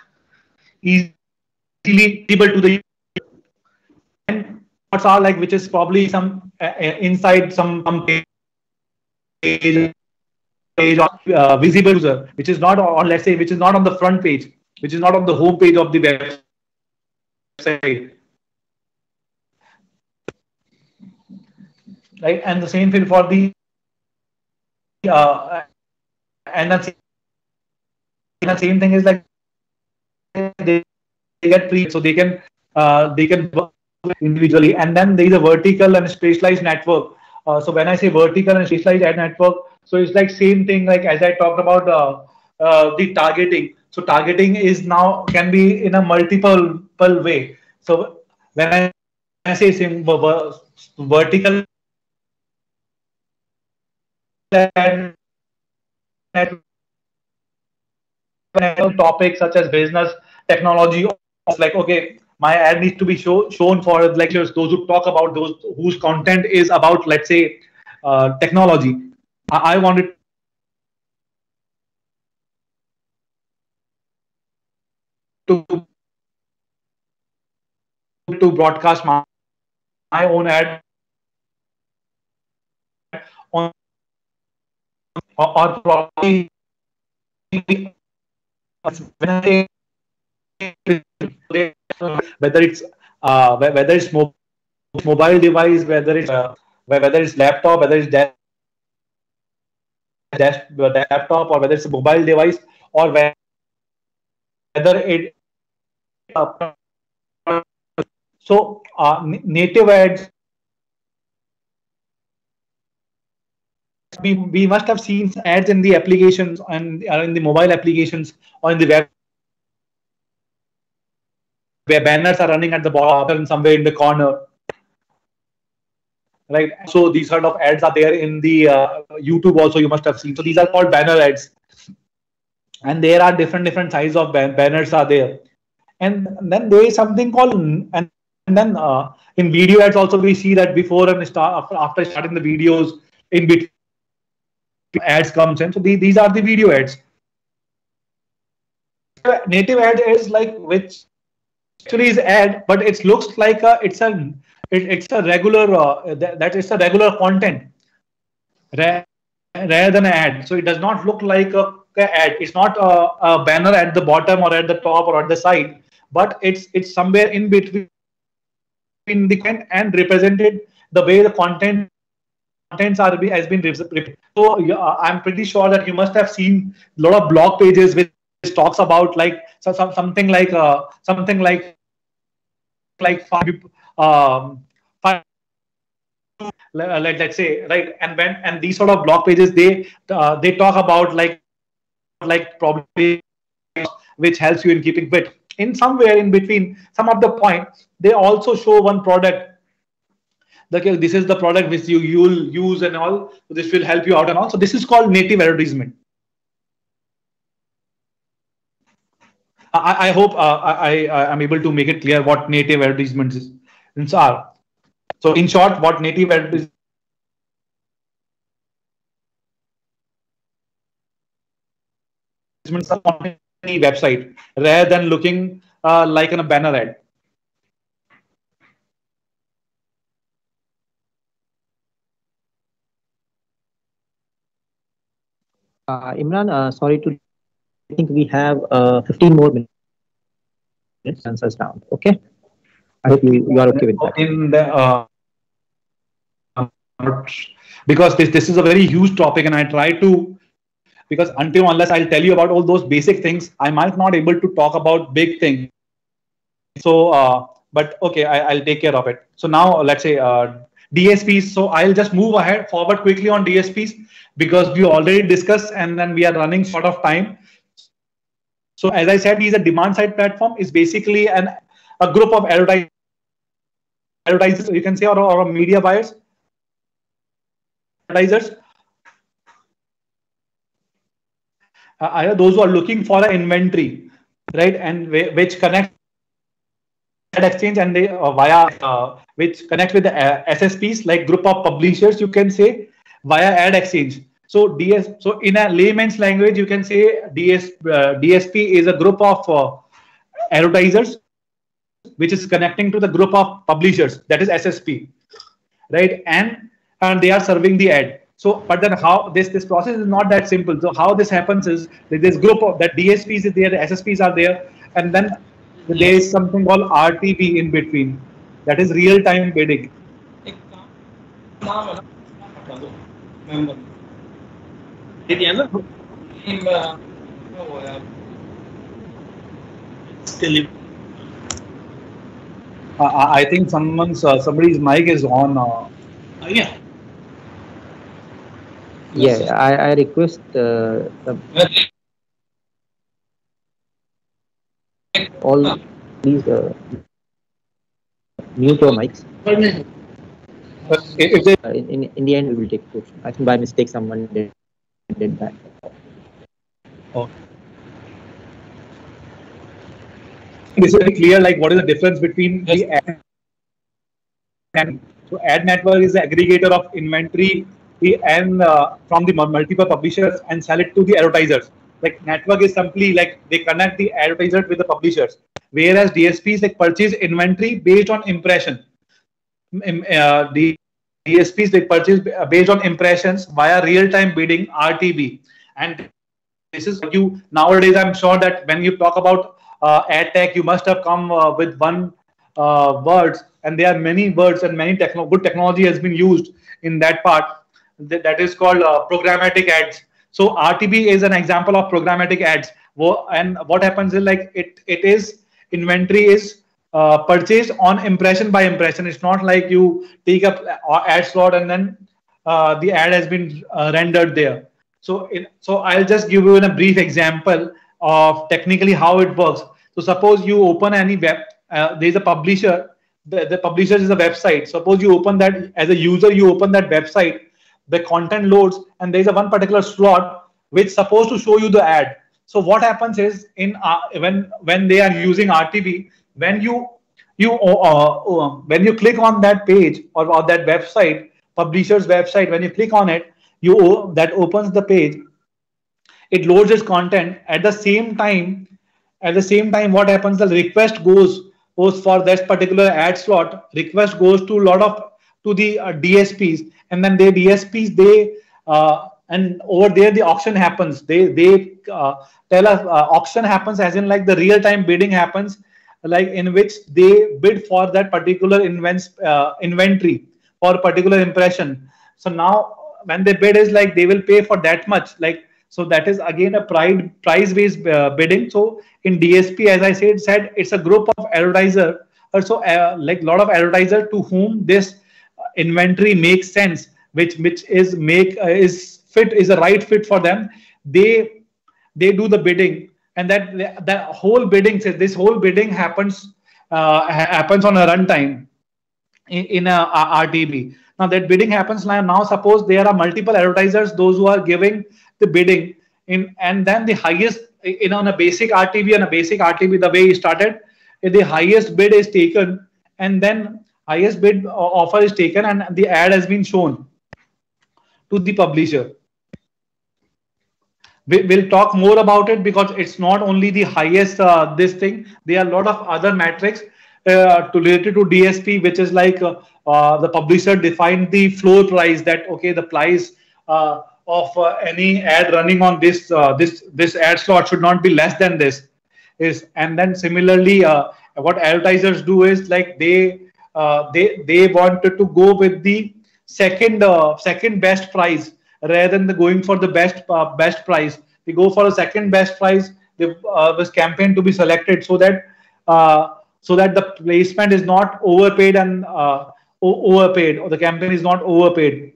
easily able to the, and thoughts are like, which is probably some inside some page of visible user, which is not, or let's say, which is not on the front page, which is not on the home page of the website, right? And the same thing for the and the same thing is like they get pre, so they can work individually, and then there is a vertical and specialized network. So when I say vertical and specialized ad network, so it's like same thing, like as I talked about the targeting. So targeting is now can be in a multiple way. So when I say vertical ad network, topics such as business, technology, like, okay, my ad needs to be shown for lecturers, those who talk about, those whose content is about, let's say, technology. I wanted to broadcast my own ad on, or probably whether it's mobile device, whether it's laptop, whether it's laptop, or whether it's a mobile device, or whether it so native ads, we must have seen ads in the applications and in the mobile applications or in the web, where banners are running at the bottom somewhere in the corner, right? So these sort of ads are there in the YouTube also, you must have seen. So these are called banner ads, and there are different sizes of banners are there. And then there is something called, and then in video ads also we see that before and after starting the videos, in between ads comes in. So these are the video ads. Native ad is like, which actually is ad, but it looks like it's a regular that is a regular content rather than an ad. So it does not look like a ad. It's not a banner at the bottom or at the top or at the side, but it's somewhere in between the content and represented the way the contents has been represented. So I'm pretty sure that you must have seen a lot of blog pages which talks about like something like let's say, right? And these sort of blog pages, they talk about like probably which helps you in keeping fit. In somewhere in between some of the point, they also show one product. This is the product which you'll use and all. So this will help you out and all. So this is called native advertisement. I hope I am able to make it clear what native advertisements are. So in short, what native advertisements are on any website rather than looking like in a banner ad. Imran, sorry to, I think we have 15 more minutes. Answers down. Okay. I hope you are okay with that. In the because this is a very huge topic, and I try to, because unless I'll tell you about all those basic things, I might not able to talk about big things. So, but okay, I'll take care of it. So now let's say DSPs. So I'll just move forward quickly on DSPs because we already discussed, and then we are running short of time. So as I said, he's a demand side platform. Is basically a group of advertisers, you can say, or media buyers, advertisers. Either those who are looking for an inventory, right, and which connect ad exchange, and they via which connect with the SSPs, like group of publishers, you can say, via ad exchange. So so in a layman's language, you can say DSP is a group of advertisers, which is connecting to the group of publishers, that is SSP, right? And they are serving the ad. So, but then how this process is not that simple. So how this happens is that this group of that DSPs is there, the SSPs are there, and then there is something called RTB in between. That is real time bidding. I think somebody's mic is on. Yeah. Yeah, I request all please mute your mics. In the end, we will take question. I think by mistake someone did that. Oh. This is very clear, like what is the difference between the ad and so ad network is the aggregator of inventory and from the multiple publishers and sell it to the advertisers. Like network is simply like they connect the advertisers with the publishers, whereas DSPs like purchase inventory based on impression. The DSPs they purchase based on impressions via real-time bidding (RTB), and this is you nowadays. I'm sure that when you talk about ad tech, you must have come with one words, and there are many words and many good technology has been used in that part. That is called programmatic ads. So RTB is an example of programmatic ads. And what happens is like it is inventory is purchased on impression by impression. It's not like you take up ad slot and then the ad has been rendered there. So I'll just give you a brief example of technically how it works. So suppose you open any web, there's a publisher. The publisher is a website. Suppose you open that as a user, you open that website. The content loads and there is a one particular slot which is supposed to show you the ad. So what happens is in when they are using RTB, when you click on that page or that website, publisher's website, when you click on it, that opens the page. It loads its content. At the same time, what happens? The request goes for that particular ad slot. Request goes to the DSPs, and then the DSPs and over there the auction happens. They tell us auction happens as in like the real time bidding happens, like in which they bid for that particular inventory for a particular impression. So now when they bid is like they will pay for that much, like so that is again a price based bidding. So in DSP, as I said it's a group of advertiser, also like a lot of advertiser to whom this inventory makes sense, which is a right fit for them. They do the bidding, and that whole bidding says this whole bidding happens on a runtime in a RTB. Now that bidding happens now suppose there are multiple advertisers, those who are giving the bidding and then the highest on a basic RTB, the way he started, the highest bid is taken, and then highest bid offer is taken and the ad has been shown to the publisher. We'll talk more about it because it's not only the highest this thing. There are a lot of other metrics related to DSP, which is like the publisher defined the floor price, that okay, the price of any ad running on this ad slot should not be less than this. And then similarly, what advertisers do is like they wanted to go with the second best price rather than going for the best price. They go for a second best price. This campaign to be selected so that the placement is not overpaid and overpaid, or the campaign is not overpaid.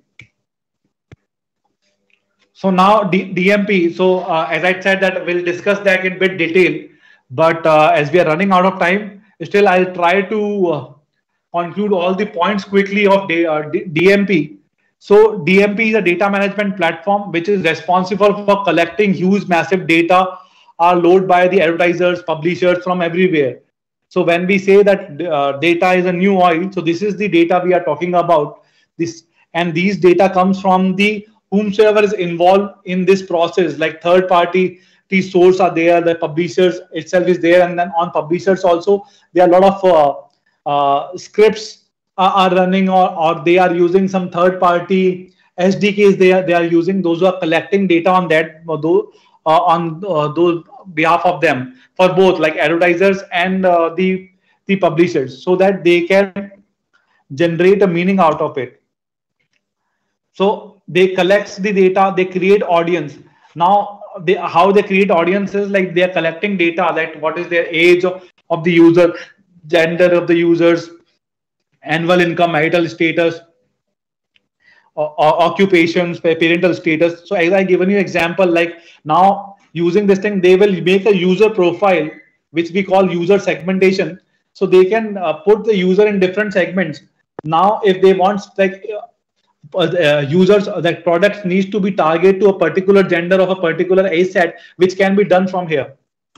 So now DMP. So as I said that we'll discuss that in bit detail, but as we are running out of time, still I'll try to conclude all the points quickly of DMP. So DMP is a data management platform which is responsible for collecting huge massive data are loaded by the advertisers, publishers from everywhere. So when we say that data is a new oil, so this is the data we are talking about. And these data comes from the whomsoever is involved in this process, like third party the source are there, the publishers itself is there, and then on publishers also there are a lot of scripts are running, or they are using some third party SDKs they are using, those who are collecting data on that, those behalf of them, for both like advertisers and the publishers, so that they can generate a meaning out of it. So they collect the data, they create audience. Now how they create audiences, like they are collecting data, that what is their age of the user, gender of the users, annual income, marital status, or occupations, parental status. So as I given you example, like now using this thing, they will make a user profile, which we call user segmentation. So they can put the user in different segments. Now if they want like users, that products needs to be targeted to a particular gender of a particular age set, which can be done from here.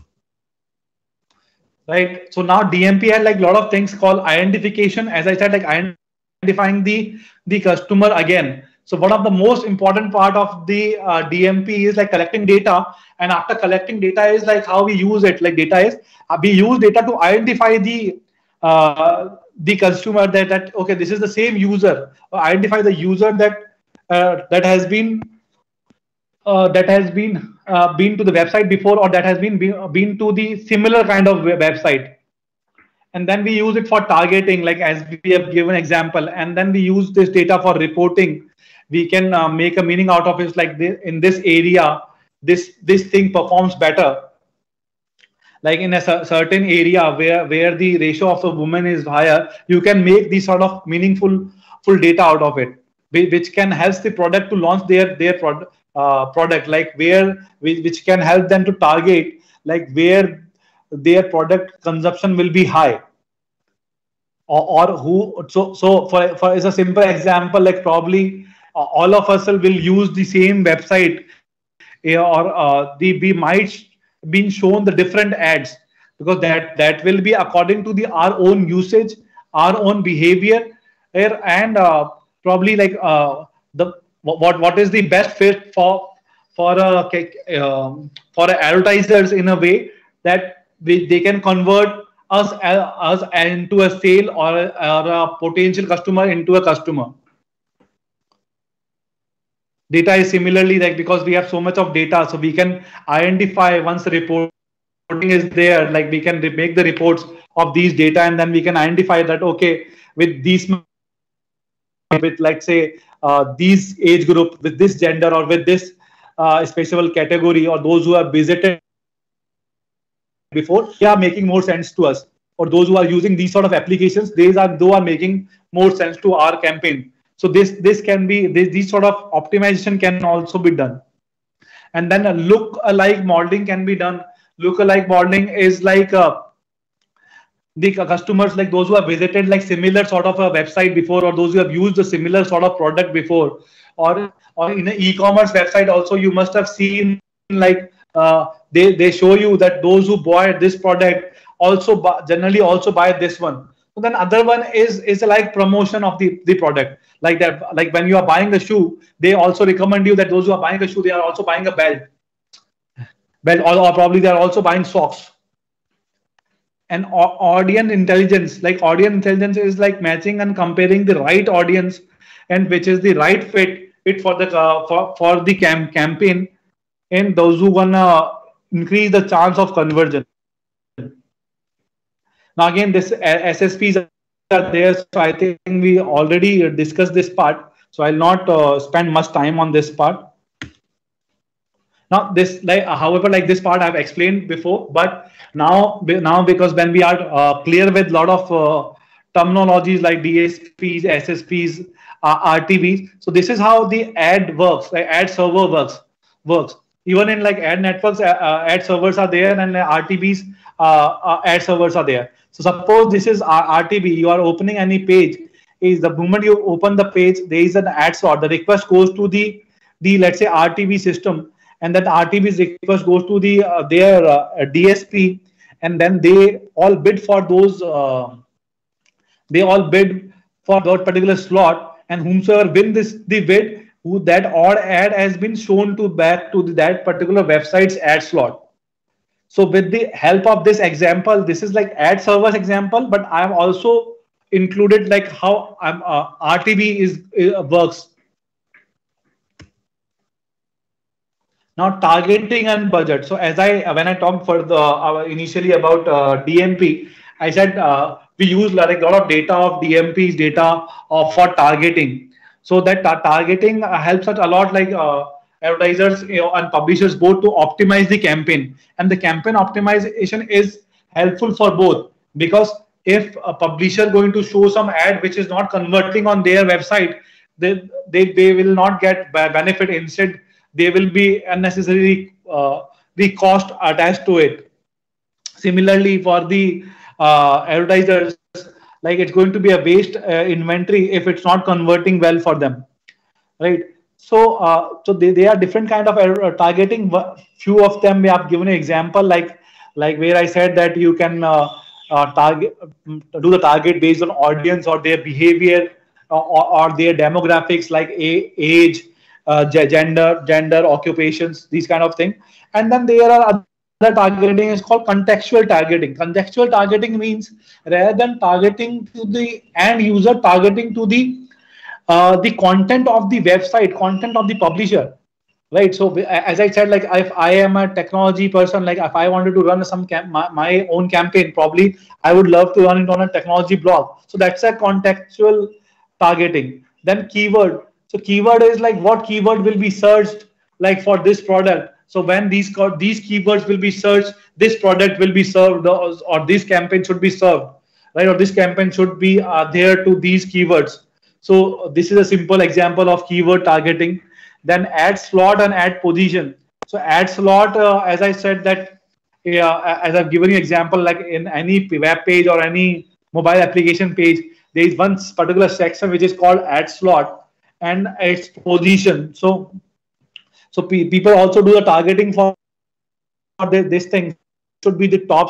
Right. So now DMP had like a lot of things called identification, as I said, like identifying the customer again. So one of the most important part of the DMP is like collecting data, and after collecting data is like how we use it. Like data is we use data to identify the consumer, that okay, this is the same user, or identify the user that has been been to the website before, or that has been to the similar kind of website. And then we use it for targeting, like as we have given example, and then we use this data for reporting. We can make a meaning out of it, like in this area this thing performs better, like in a certain area where the ratio of a woman is higher, you can make these sort of meaningful data out of it, which can help the product to launch their product, like which can help them to target like where their product consumption will be high, or who. So for as a simple example, like probably all of us will use the same website, or we might been shown the different ads, because that will be according to our own usage, our own behavior, and probably like what is the best fit for advertisers, in a way that they can convert us into a sale, or a potential customer into a customer. Data is similarly like, because we have so much of data, so we can identify once the reporting is there, like we can make the reports of these data, and then we can identify that okay, with these, with like say these age group, with this gender, or with this special category, or those who have visited before, they are making more sense to us, or those who are using these sort of applications, those are making more sense to our campaign. So this can be, these sort of optimization can also be done. And then a look-alike modeling can be done. Look-alike modeling is like the customers, like those who have visited like similar sort of a website before, or those who have used a similar sort of product before, or in an e-commerce website also, you must have seen like they show you that those who buy this product also generally also buy this one. So then other one is like promotion of the product, like that, like when you are buying a shoe, they also recommend you that those who are buying a shoe, they are also buying a belt, or probably they are also buying socks. And audience intelligence, like audience intelligence is like matching and comparing the right audience, and which is the right fit for the campaign, and those who wanna increase the chance of conversion. Now again, this SSPs are there, so I think we already discussed this part, so I'll not spend much time on this part. Now this, like however, like this part I've explained before, but now because when we are clear with a lot of terminologies like DSPs, SSPs, RTVs, so this is how the ad works, like ad server works. Even in like ad networks, ad servers are there, and RTVs, ad servers are there. So suppose this is RTV, you are opening any page. Is the moment you open the page, there is an ad slot. The request goes to the let's say RTV system, and that RTV's request goes to their DSP, and then they all bid for those. They all bid for that particular slot, and whomsoever win the bid, that odd ad has been shown back to that particular website's ad slot. So with the help of this example, this is like ad servers example, but I have also included like how RTB works. Now targeting and budget. So as when I talked for the initially about DMP, I said we use like a lot of data of DMP's data for targeting. So that targeting helps us a lot, like advertisers, and publishers both to optimize the campaign. And the campaign optimization is helpful for both, because if a publisher going to show some ad which is not converting on their website, they will not get benefit. Instead, there will be unnecessary the cost attached to it. Similarly, for the advertisers, like it's going to be a waste inventory if it's not converting well for them, right? So they are different kind of targeting. Few of them we have given an example, like where I said that you can target do the target based on audience or their behavior, or their demographics, like age, gender, occupations, these kind of thing. And then there are other targeting is called contextual targeting. Contextual targeting means rather than targeting to the end user, targeting to the content of the website, content of the publisher, right? So as I said, like if I am a technology person, like if I wanted to run some my own campaign, probably I would love to run it on a technology blog. So that's a contextual targeting. Then keyword. So keyword is like what keyword will be searched like for this product. So when these keywords will be searched, this product will be served, or this campaign should be served, right? Or this campaign should be there to these keywords. So this is a simple example of keyword targeting. Then ad slot and ad position. So ad slot, as I said that, as I've given you example, like in any web page or any mobile application page, there is one particular section which is called ad slot and its position. So people also do the targeting for this thing. Should be the top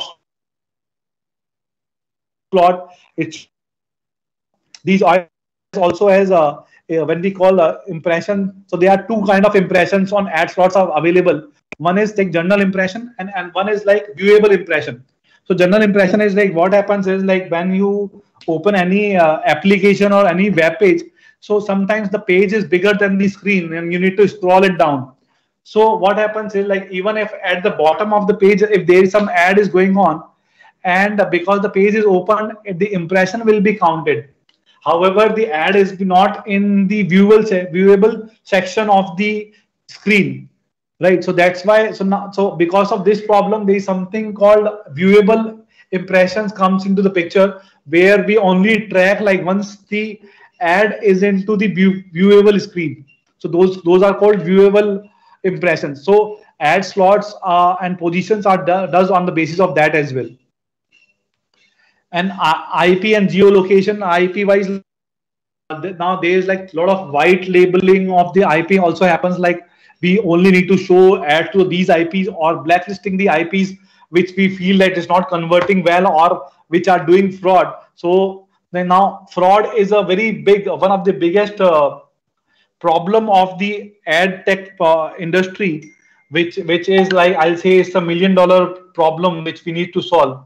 slot. It's these also has when we call impression. So there are two kind of impressions on ad slots are available. One is like general impression, and one is like viewable impression. So general impression is like what happens is like when you open any application or any web page. So sometimes the page is bigger than the screen and you need to scroll it down. So what happens is like even if at the bottom of the page, if there is some ad is going on, and because the page is open, the impression will be counted. However, the ad is not in the viewable section of the screen, right? So that's why. So because of this problem, there is something called viewable impressions comes into the picture, where we only track like once the ad is into the viewable screen. So those are called viewable impressions. So ad slots and positions are does on the basis of that as well. And IP and geolocation, IP wise, now there is like a lot of white labeling of the IP also happens. Like we only need to show ads to these IPs, or blacklisting the IPs which we feel that is not converting well or which are doing fraud. So then now fraud is a very big, one of the biggest problem of the ad tech industry, which is like, I'll say it's $1 million problem which we need to solve.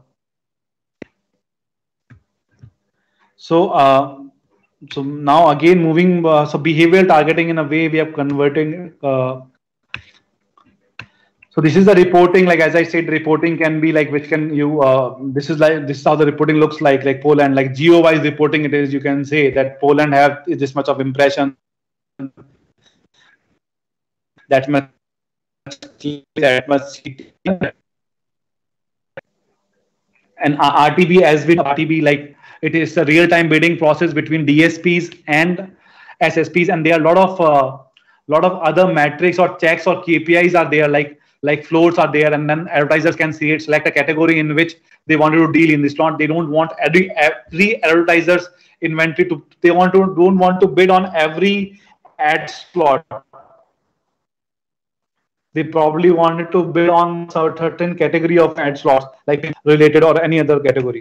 So so now again moving, so behavioral targeting, in a way we are converting. So this is the reporting, like as I said, reporting can be like, which can you, this is how the reporting looks like Poland, like geo-wise reporting it is, you can say that Poland have this much of impression, that much, and RTB, as with RTB, like it is a real-time bidding process between DSPs and SSPs, and there are a lot of other metrics or checks or KPIs are there, like floats are there, and then advertisers can select a category in which they wanted to deal in. This not, they don't want every advertiser's inventory to, they don't want to bid on every ad slot. They probably wanted to bid on a certain category of ad slots, like related or any other category.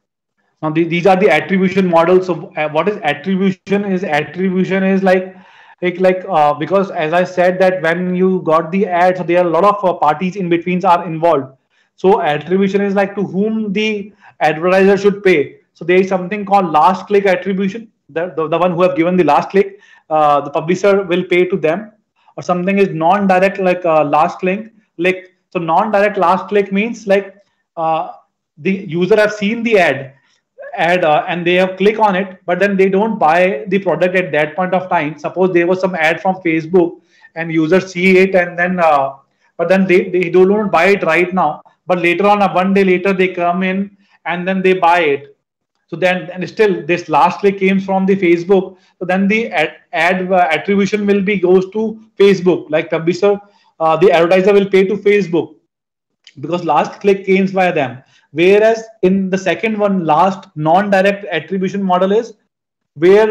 Now these are the attribution models. So what is attribution? Attribution is like Because as I said that when you got the ad, so there are a lot of parties in betweens are involved. So attribution is like to whom the advertiser should pay. So there is something called last click attribution. The one who have given the last click, the publisher will pay to them. Or something is non-direct like last click. Like so, non-direct last click means like uh, the user have seen the ad and they have click on it, but then they don't buy the product at that point of time. Suppose there was some ad from Facebook and users see it and then but then they don't buy it right now, but later on, one day later they come in and then they buy it. So then, and still this last click came from the Facebook. So then the ad attribution will be goes to Facebook. Like publisher, the advertiser will pay to Facebook because last click came by them. Whereas in the second one, last non-direct attribution model is where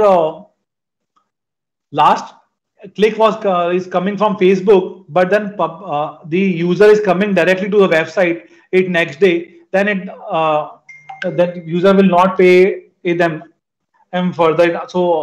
last click was is coming from Facebook, but then the user is coming directly to the website it next day. Then that user will not pay them further.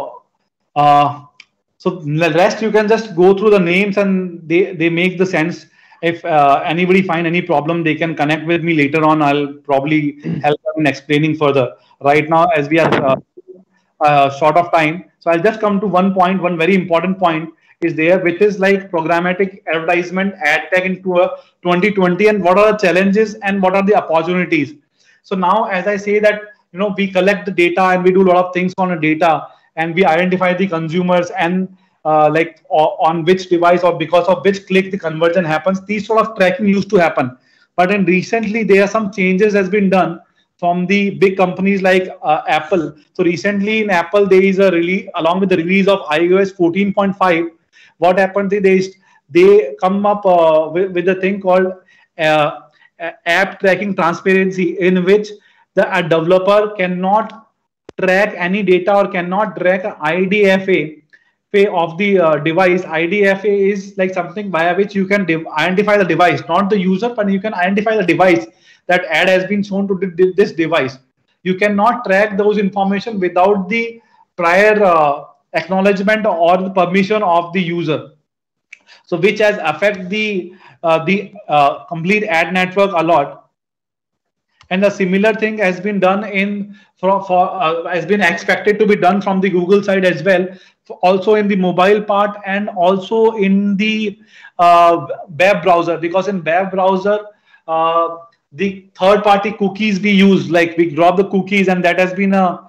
So the rest you can just go through the names and they make the sense. If anybody find any problem, they can connect with me later on. I'll probably help them in explaining further. Right now, as we are short of time, so I'll just come to one point. One very important point is there, which is like programmatic advertisement ad tech into a 2020, and what are the challenges and what are the opportunities. So now, as I say that, we collect the data and we do a lot of things on the data, and we identify the consumers and on which device or because of which click the conversion happens. These sort of tracking used to happen, but in recently there are some changes has been done from the big companies like Apple. So recently in Apple there is a release, along with the release of iOS 14.5. What happened? They come up with a thing called app tracking transparency, in which a developer cannot track any data or cannot track IDFA of the device. IDFA is like something via which you can identify the device, not the user, but you can identify the device that ad has been shown to this device. You cannot track those information without the prior acknowledgement or the permission of the user. So which has affected the complete ad network a lot. And a similar thing has been done has been expected to be done from the Google side as well, also in the mobile part and also in the web browser, because in web browser the third-party cookies we use, like we drop the cookies, and that has been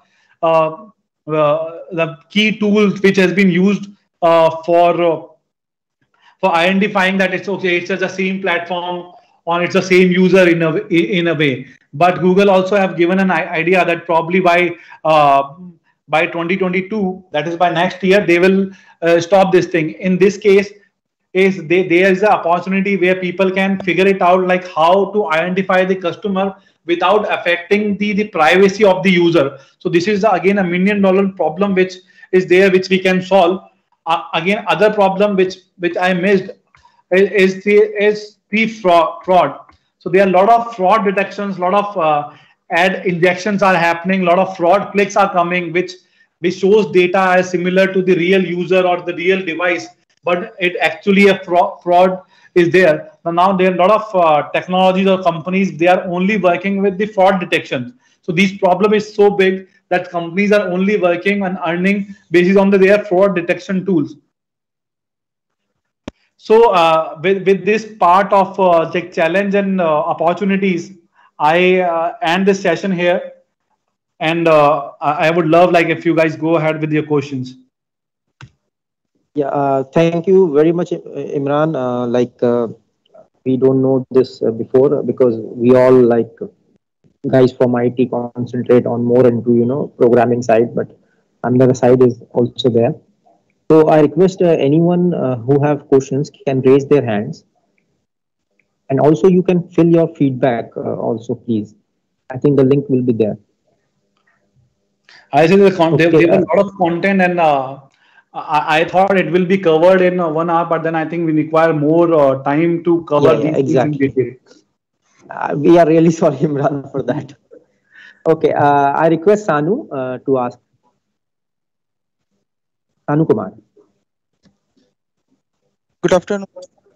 the key tool which has been used for identifying that it's okay, it's just the same platform or it's the same user in a way. But Google also have given an idea that probably by 2022, that is by next year, they will stop this thing. In this case, there is an opportunity where people can figure it out, like how to identify the customer without affecting the privacy of the user. So this is again $1 million problem which is there, which we can solve. Again, other problem which I missed is the fraud. So there are a lot of fraud detections, a lot of ad injections are happening, a lot of fraud clicks are coming, which shows data as similar to the real user or the real device, but it actually a fraud is there. Now there are a lot of technologies or companies, they are only working with the fraud detection. So this problem is so big that companies are only working and earning based on their fraud detection tools. So with this part of the challenge and opportunities, I end this session here, and I would love like if you guys go ahead with your questions. Yeah, thank you very much, Imran. We don't know this before, because we all like guys from IT concentrate on more into programming side, but another side is also there. So I request anyone who have questions can raise their hands, and also you can fill your feedback also, please. I think the link will be there. I think there was a lot of content, and I thought it will be covered in 1 hour, but then I think we require more time to cover these exactly. We are really sorry, Imran, for that. Okay, I request Sanu to ask. Sanu Kumar. Good afternoon.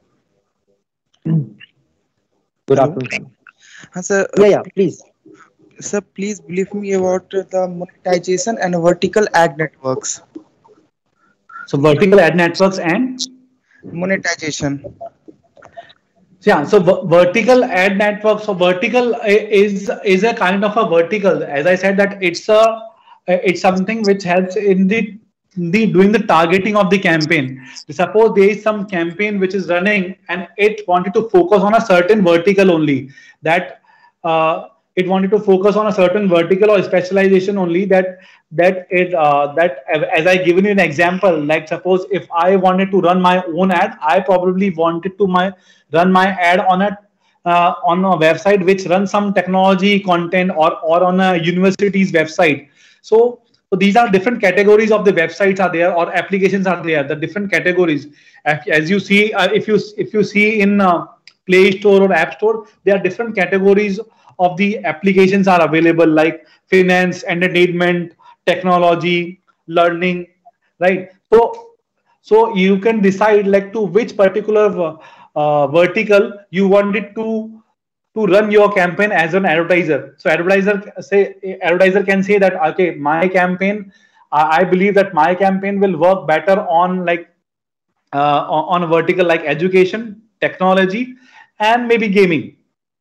Good Hello. afternoon, sir. Sir, Yeah, please. sir, please brief me about the monetization and vertical ad networks. So vertical ad networks and Monetization. yeah, so vertical ad network. So vertical is a kind of a vertical. As I said, that it's something which helps in the doing the targeting of the campaign. Suppose there is some campaign which is running and it wanted to focus on a certain vertical only. That it wanted to focus on a certain vertical or specialization only. That as I given you an example, like suppose if I wanted to run my own ad, I probably wanted to run my ad on a website which runs some technology content, or on a university's website. So these are different categories of the websites are there, or applications are there, the different categories. As you see, if you see in Play Store or App Store, there are different categories of the applications are available, like finance, entertainment, technology, learning, right? So you can decide like to which particular vertical you wanted to run your campaign as an advertiser. So advertiser can say that, okay, my campaign, I believe that my campaign will work better on like on a vertical like education, technology, and maybe gaming.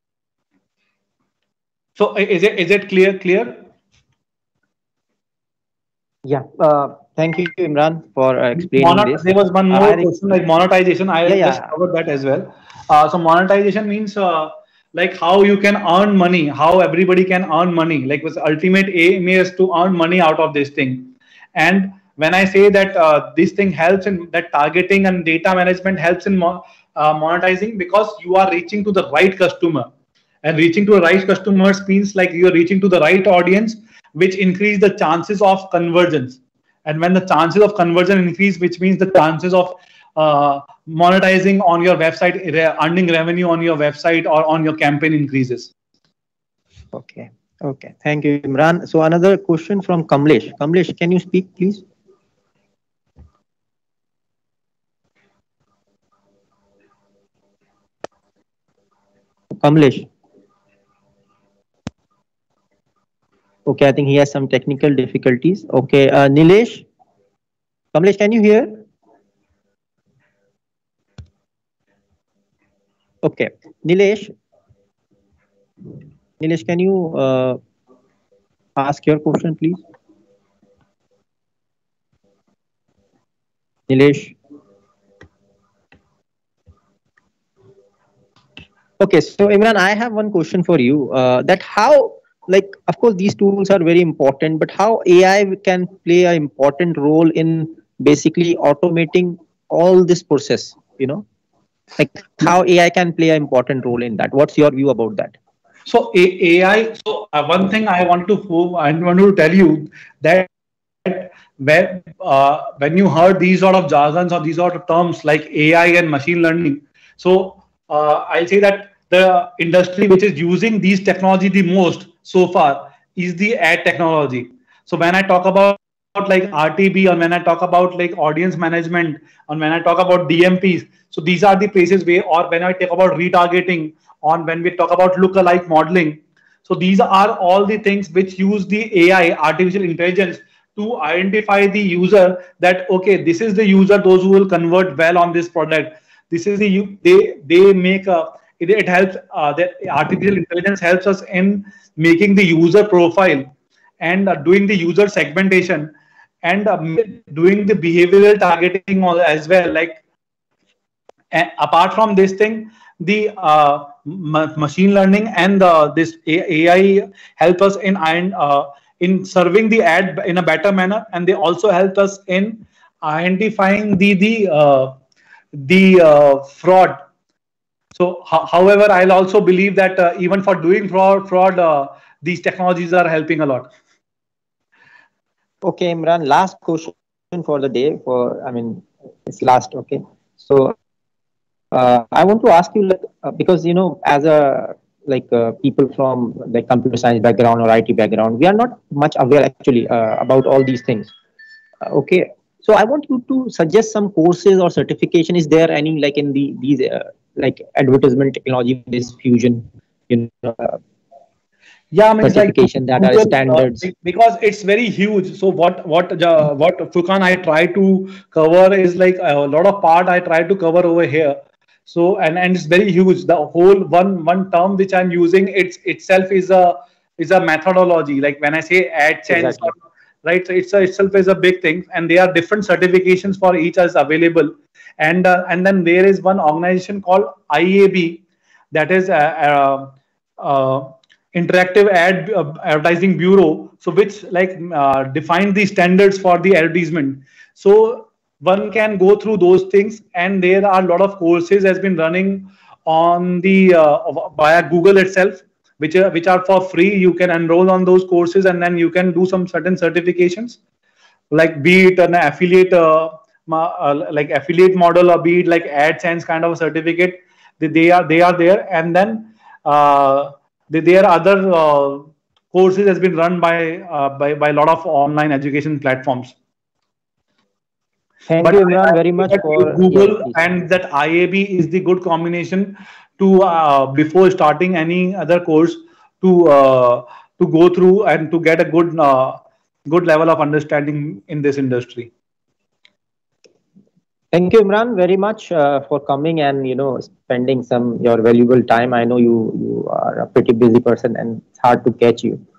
So is it clear? Yeah. Thank you, Imran, for explaining this. There was one more question like monetization. I Yeah, just covered that as well. So monetization means like how you can earn money, how everybody can earn money. Like was ultimate aim is to earn money out of this thing. And when I say that this thing helps in that targeting and data management helps in monetizing, because you are reaching to the right customer, and reaching to the right customers means like you are reaching to the right audience, which increase the chances of convergence. And when the chances of conversion increase, which means the chances of monetizing on your website, earning revenue on your website or on your campaign increases. Okay. Okay. Thank you, Imran. So another question from Kamlesh. Kamlesh, can you speak, please? Kamlesh. Okay, I think he has some technical difficulties. Okay, Nilesh. Kamlesh, can you hear? Okay, Nilesh. Nilesh, can you ask your question, please? Nilesh. Okay, so Imran, I have one question for you. That how, like, of course, these tools are very important, but how AI can play an important role in basically automating all this process, like how AI can play an important role in that. What's your view about that? So AI. So one thing I want to tell you that when you heard these sort of jargons or these sort of terms like AI and machine learning, so I'll say that the industry which is using these technology the most so far is the ad technology. So when I talk about like RTB, or when I talk about like audience management, and when I talk about DMPs, so these are the places where, or when I talk about retargeting, on when we talk about lookalike modeling, so these are all the things which use the AI, artificial intelligence, to identify the user, that okay, this is the user, those who will convert well on this product. This is the they make a it helps that artificial intelligence helps us in making the user profile, and doing the user segmentation, and doing the behavioral targeting as well. Like apart from this thing, the machine learning and this AI help us in serving the ad in a better manner, and they also help us in identifying the fraud. So, however, I'll also believe that even for doing fraud, these technologies are helping a lot. Okay, Imran, last question for the day. It's last. Okay, so I want to ask you, like, because as a people from the computer science background or IT background, we are not much aware actually about all these things. Okay, So I want you to suggest some courses or certification. Is there any like in these like advertisement technology, this fusion, you know, Yeah, I mean, it's like certification that are Google, standards? because it's very huge. So what Furkan I try to cover is like a lot of part I try to cover over here. So and it's very huge. The whole one term which I'm using, it's itself is a methodology. Like when I say AdSense, Exactly. right? So it's itself is a big thing, and there are different certifications for each as available. And then there is one organization called IAB, that is interactive advertising bureau, so which like define the standards for the advertisement. So one can go through those things, and there are a lot of courses has been running on the via Google itself, which are for free. You can enroll on those courses, and then you can do some certain certifications, like be it an affiliate like affiliate model, or be it like AdSense kind of a certificate. They are there. And then there are other courses has been run by a lot of online education platforms. Thank But you, Imran, very much that for yes, Google please. and that IAB is the good combination to before starting any other course, to go through and to get a good level of understanding in this industry. Thank you, Imran, very much for coming and spending some your valuable time. I know you are a pretty busy person and it's hard to catch you.